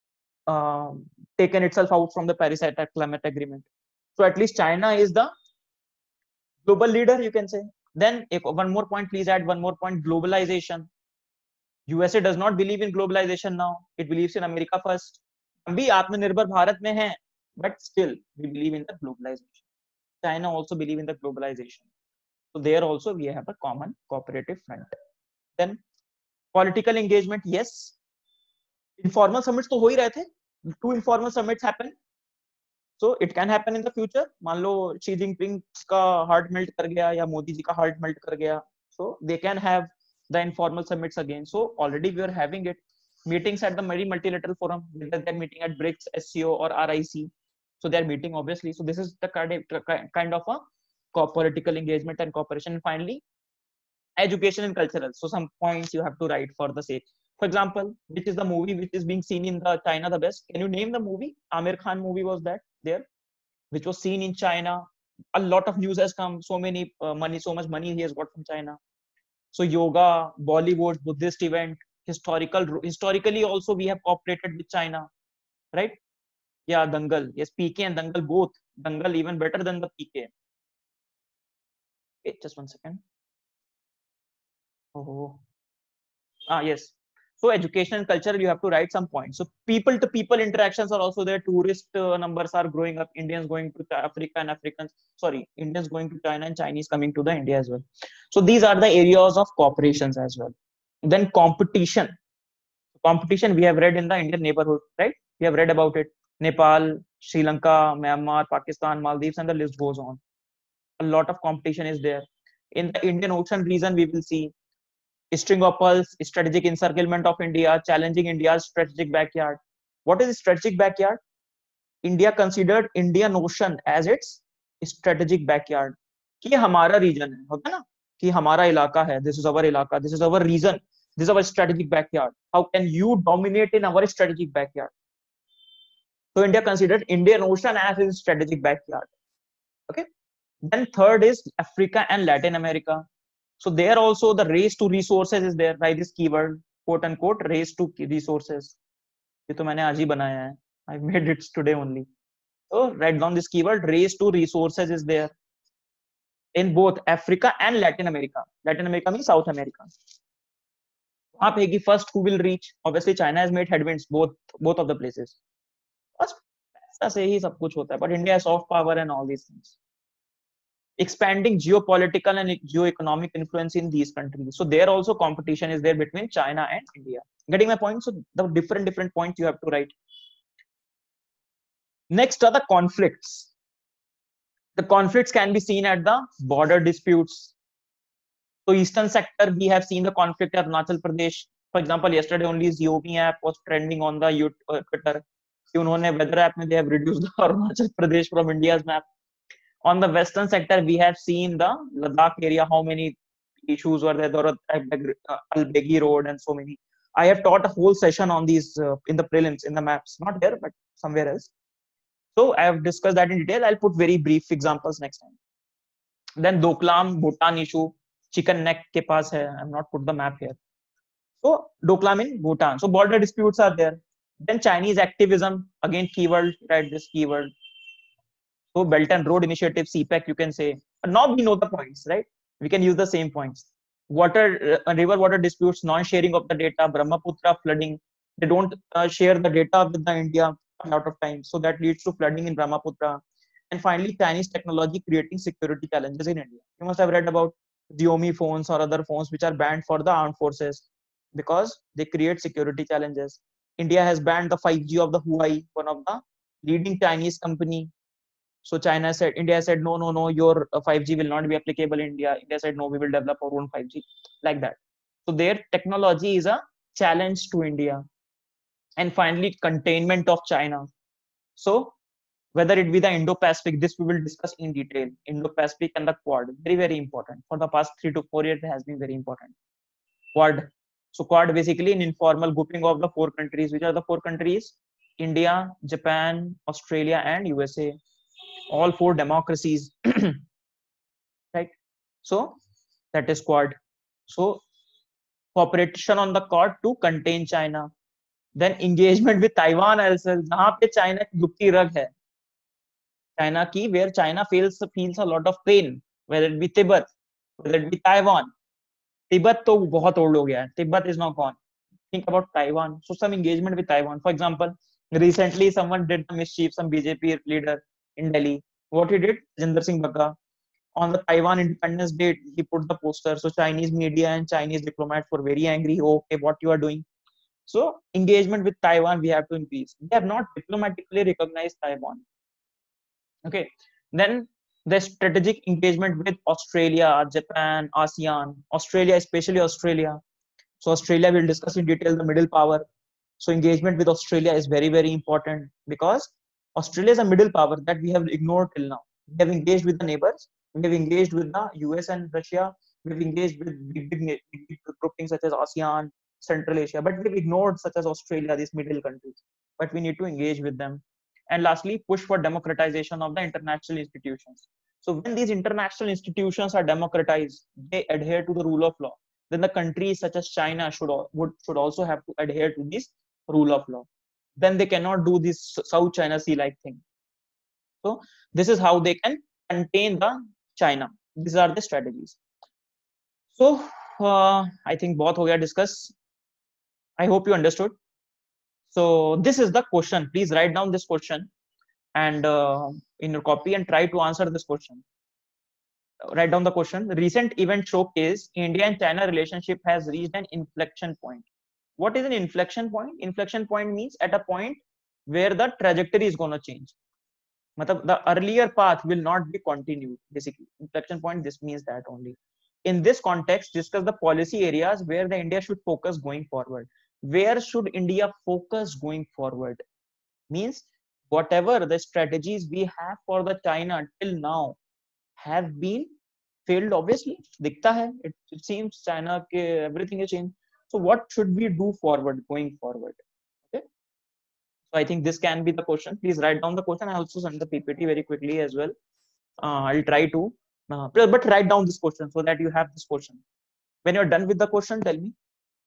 taken itself out from the Paris Climate Agreement. So at least China is the global leader, you can say. Then one more point, please add one more point: globalization. USA does not believe in globalization now. It believes in America first. हम भी आत्मनिर्भर भारत में हैं, but still we believe in the globalization. China also believe in the globalization. So there also we have a common cooperative front. Then political engagement, yes. Informal summits तो हो ही रहे थे. 2 informal summits happen. So it can happen in the future. मान लो Xi Jinping का heart melt कर गया या मोदी जी का हार्ट मेल्ट कर गया. So they can have the informal summits again. So already we are having it. Meetings at the very multilateral forum, whether they're meeting at BRICS, SCO or RIC. So they're meeting obviously. So this is the kind of a political engagement and cooperation. And finally, education and cultural. So some points you have to write for the sake. For example, which is the movie which is being seen in the China the best? Can you name the movie? Amir Khan movie was that there, which was seen in China. A lot of news has come. So many so much money he has got from China. So yoga, Bollywood, Buddhist event, historically also we have cooperated with China, right? Yeah, Dangal. Yes, PK and Dangal both. Dangal even better than the PK. Okay, just one second. Oh, yes. So education and culture, you have to write some points. So people to people interactions are also there. Tourist numbers are growing up. Indians going to Africa and Indians going to China and Chinese coming to the India as well. So these are the areas of cooperations as well. Then competition. Competition we have read in the Indian neighborhood, right? We have read about it. Nepal, Sri Lanka, Myanmar, Pakistan, Maldives, and the list goes on. A lot of competition is there. In the Indian Ocean region, we will see string of pearls, strategic encirclement of India, challenging India's strategic backyard. What is strategic backyard? India considered Indian Ocean as its strategic backyard. कि हमारा region है, होता है ना? कि हमारा इलाका है. This is our इलाका. This is our region. This is our strategic backyard. How can you dominate in our strategic backyard? So India considered Indian Ocean as its strategic backyard. Okay. Then third is Africa and Latin America. So there also the race to resources is there by this keyword, quote unquote, race to resources. ये तो मैंने आज ही बनाया है. I made it today only. So write down this keyword, race to resources is there in both Africa and Latin America. Latin America means South America. वहाँ पे first who will reach? Obviously China has made headwinds both of the places. बस पैसा से ही सब कुछ होता है. But India has soft power and all these things. Expanding geopolitical and geo-economic influence in these countries. So there also competition is there between China and India. Getting my point? So the different points you have to write. Next are the conflicts. The conflicts can be seen at the border disputes. So eastern sector, we have seen the conflict at Arunachal Pradesh. For example, yesterday only Xiaomi app was trending on the Twitter. उन्होंने weather app में they have reduced the Arunachal Pradesh from India's map. On the western sector, we have seen the Ladakh area, how many issues were there, Al-Begi Road and so many. I have taught a whole session on these in the prelims, in the maps, not here, but somewhere else. So I have discussed that in detail. I'll put very brief examples next time. Then Doklam, Bhutan issue, chicken neck ke paas hai. I have not put the map here. So Doklam in Bhutan. So border disputes are there. Then Chinese activism, again keyword, write this keyword. So Belt and Road Initiative, CPEC, you can say. But now we know the points, right? We can use the same points. River water disputes, non-sharing of the data, Brahmaputra flooding. They don't share the data with the India a lot of times. So that leads to flooding in Brahmaputra. And finally, Chinese technology creating security challenges in India. You must have read about Xiaomi phones or other phones which are banned for the armed forces because they create security challenges. India has banned the 5G of the Huawei, one of the leading Chinese company. So India said, no, no, no, your 5G will not be applicable in India. India said, no, we will develop our own 5G, like that. So their technology is a challenge to India. And finally, containment of China. So whether it be the Indo-Pacific, this we will discuss in detail. Indo-Pacific and the Quad, very, very important. For the past 3 to 4 years, it has been very important. Quad. So Quad basically an informal grouping of the 4 countries. Which are the 4 countries? India, Japan, Australia, and USA. All 4 democracies, right? So that is Quad. So cooperation on the Quad to contain China. Then engagement with Taiwan also, जहाँ पे China की दुखती रग है. China की, where China feels a lot of pain, whether it be Tibet, whether it be Taiwan. Tibet तो बहुत old हो गया है. Tibet is now gone. Think about Taiwan. So some engagement with Taiwan. For example, recently someone did the mischief, some BJP leader in Delhi. What he did, Jinder Singh Bagga, on the Taiwan Independence Day, he put the poster. So Chinese media and Chinese diplomats were very angry. Oh, okay, what you are doing? So engagement with Taiwan, we have to increase. They have not diplomatically recognized Taiwan. Okay. Then the strategic engagement with Australia, Japan, ASEAN, Australia, especially Australia. So Australia will discuss in detail the middle power. So engagement with Australia is very, very important because Australia is a middle power that we have ignored till now. We have engaged with the neighbors. We have engaged with the US and Russia. We've engaged with big groupings such as ASEAN, Central Asia, but we've ignored such as Australia, these middle countries. But we need to engage with them. And lastly, push for democratization of the international institutions. So when these international institutions are democratized, they adhere to the rule of law. Then the countries such as China should also have to adhere to this rule of law. Then they cannot do this South China Sea like thing. So this is how they can contain the China. These are the strategies. So I think both ho gaya discuss. I hope you understood. So this is the question. Please write down this question and in your copy and try to answer this question. Write down the question. Recent event showcase India and China relationship has reached an inflection point. What is an inflection point? Inflection point means at a point where the trajectory is going to change. Matlab, the earlier path will not be continued. Basically, inflection point, this means that only. In this context, discuss the policy areas where the India should focus going forward. Where should India focus going forward? Means whatever the strategies we have for the China till now have been failed. Obviously, दिखता है. It seems China के everything is changed. So what should we do forward going forward? Okay. So I think this can be the question. Please write down the question. I also send the PPT very quickly as well. I'll try to, but write down this question so that you have this question. When you're done with the question, tell me.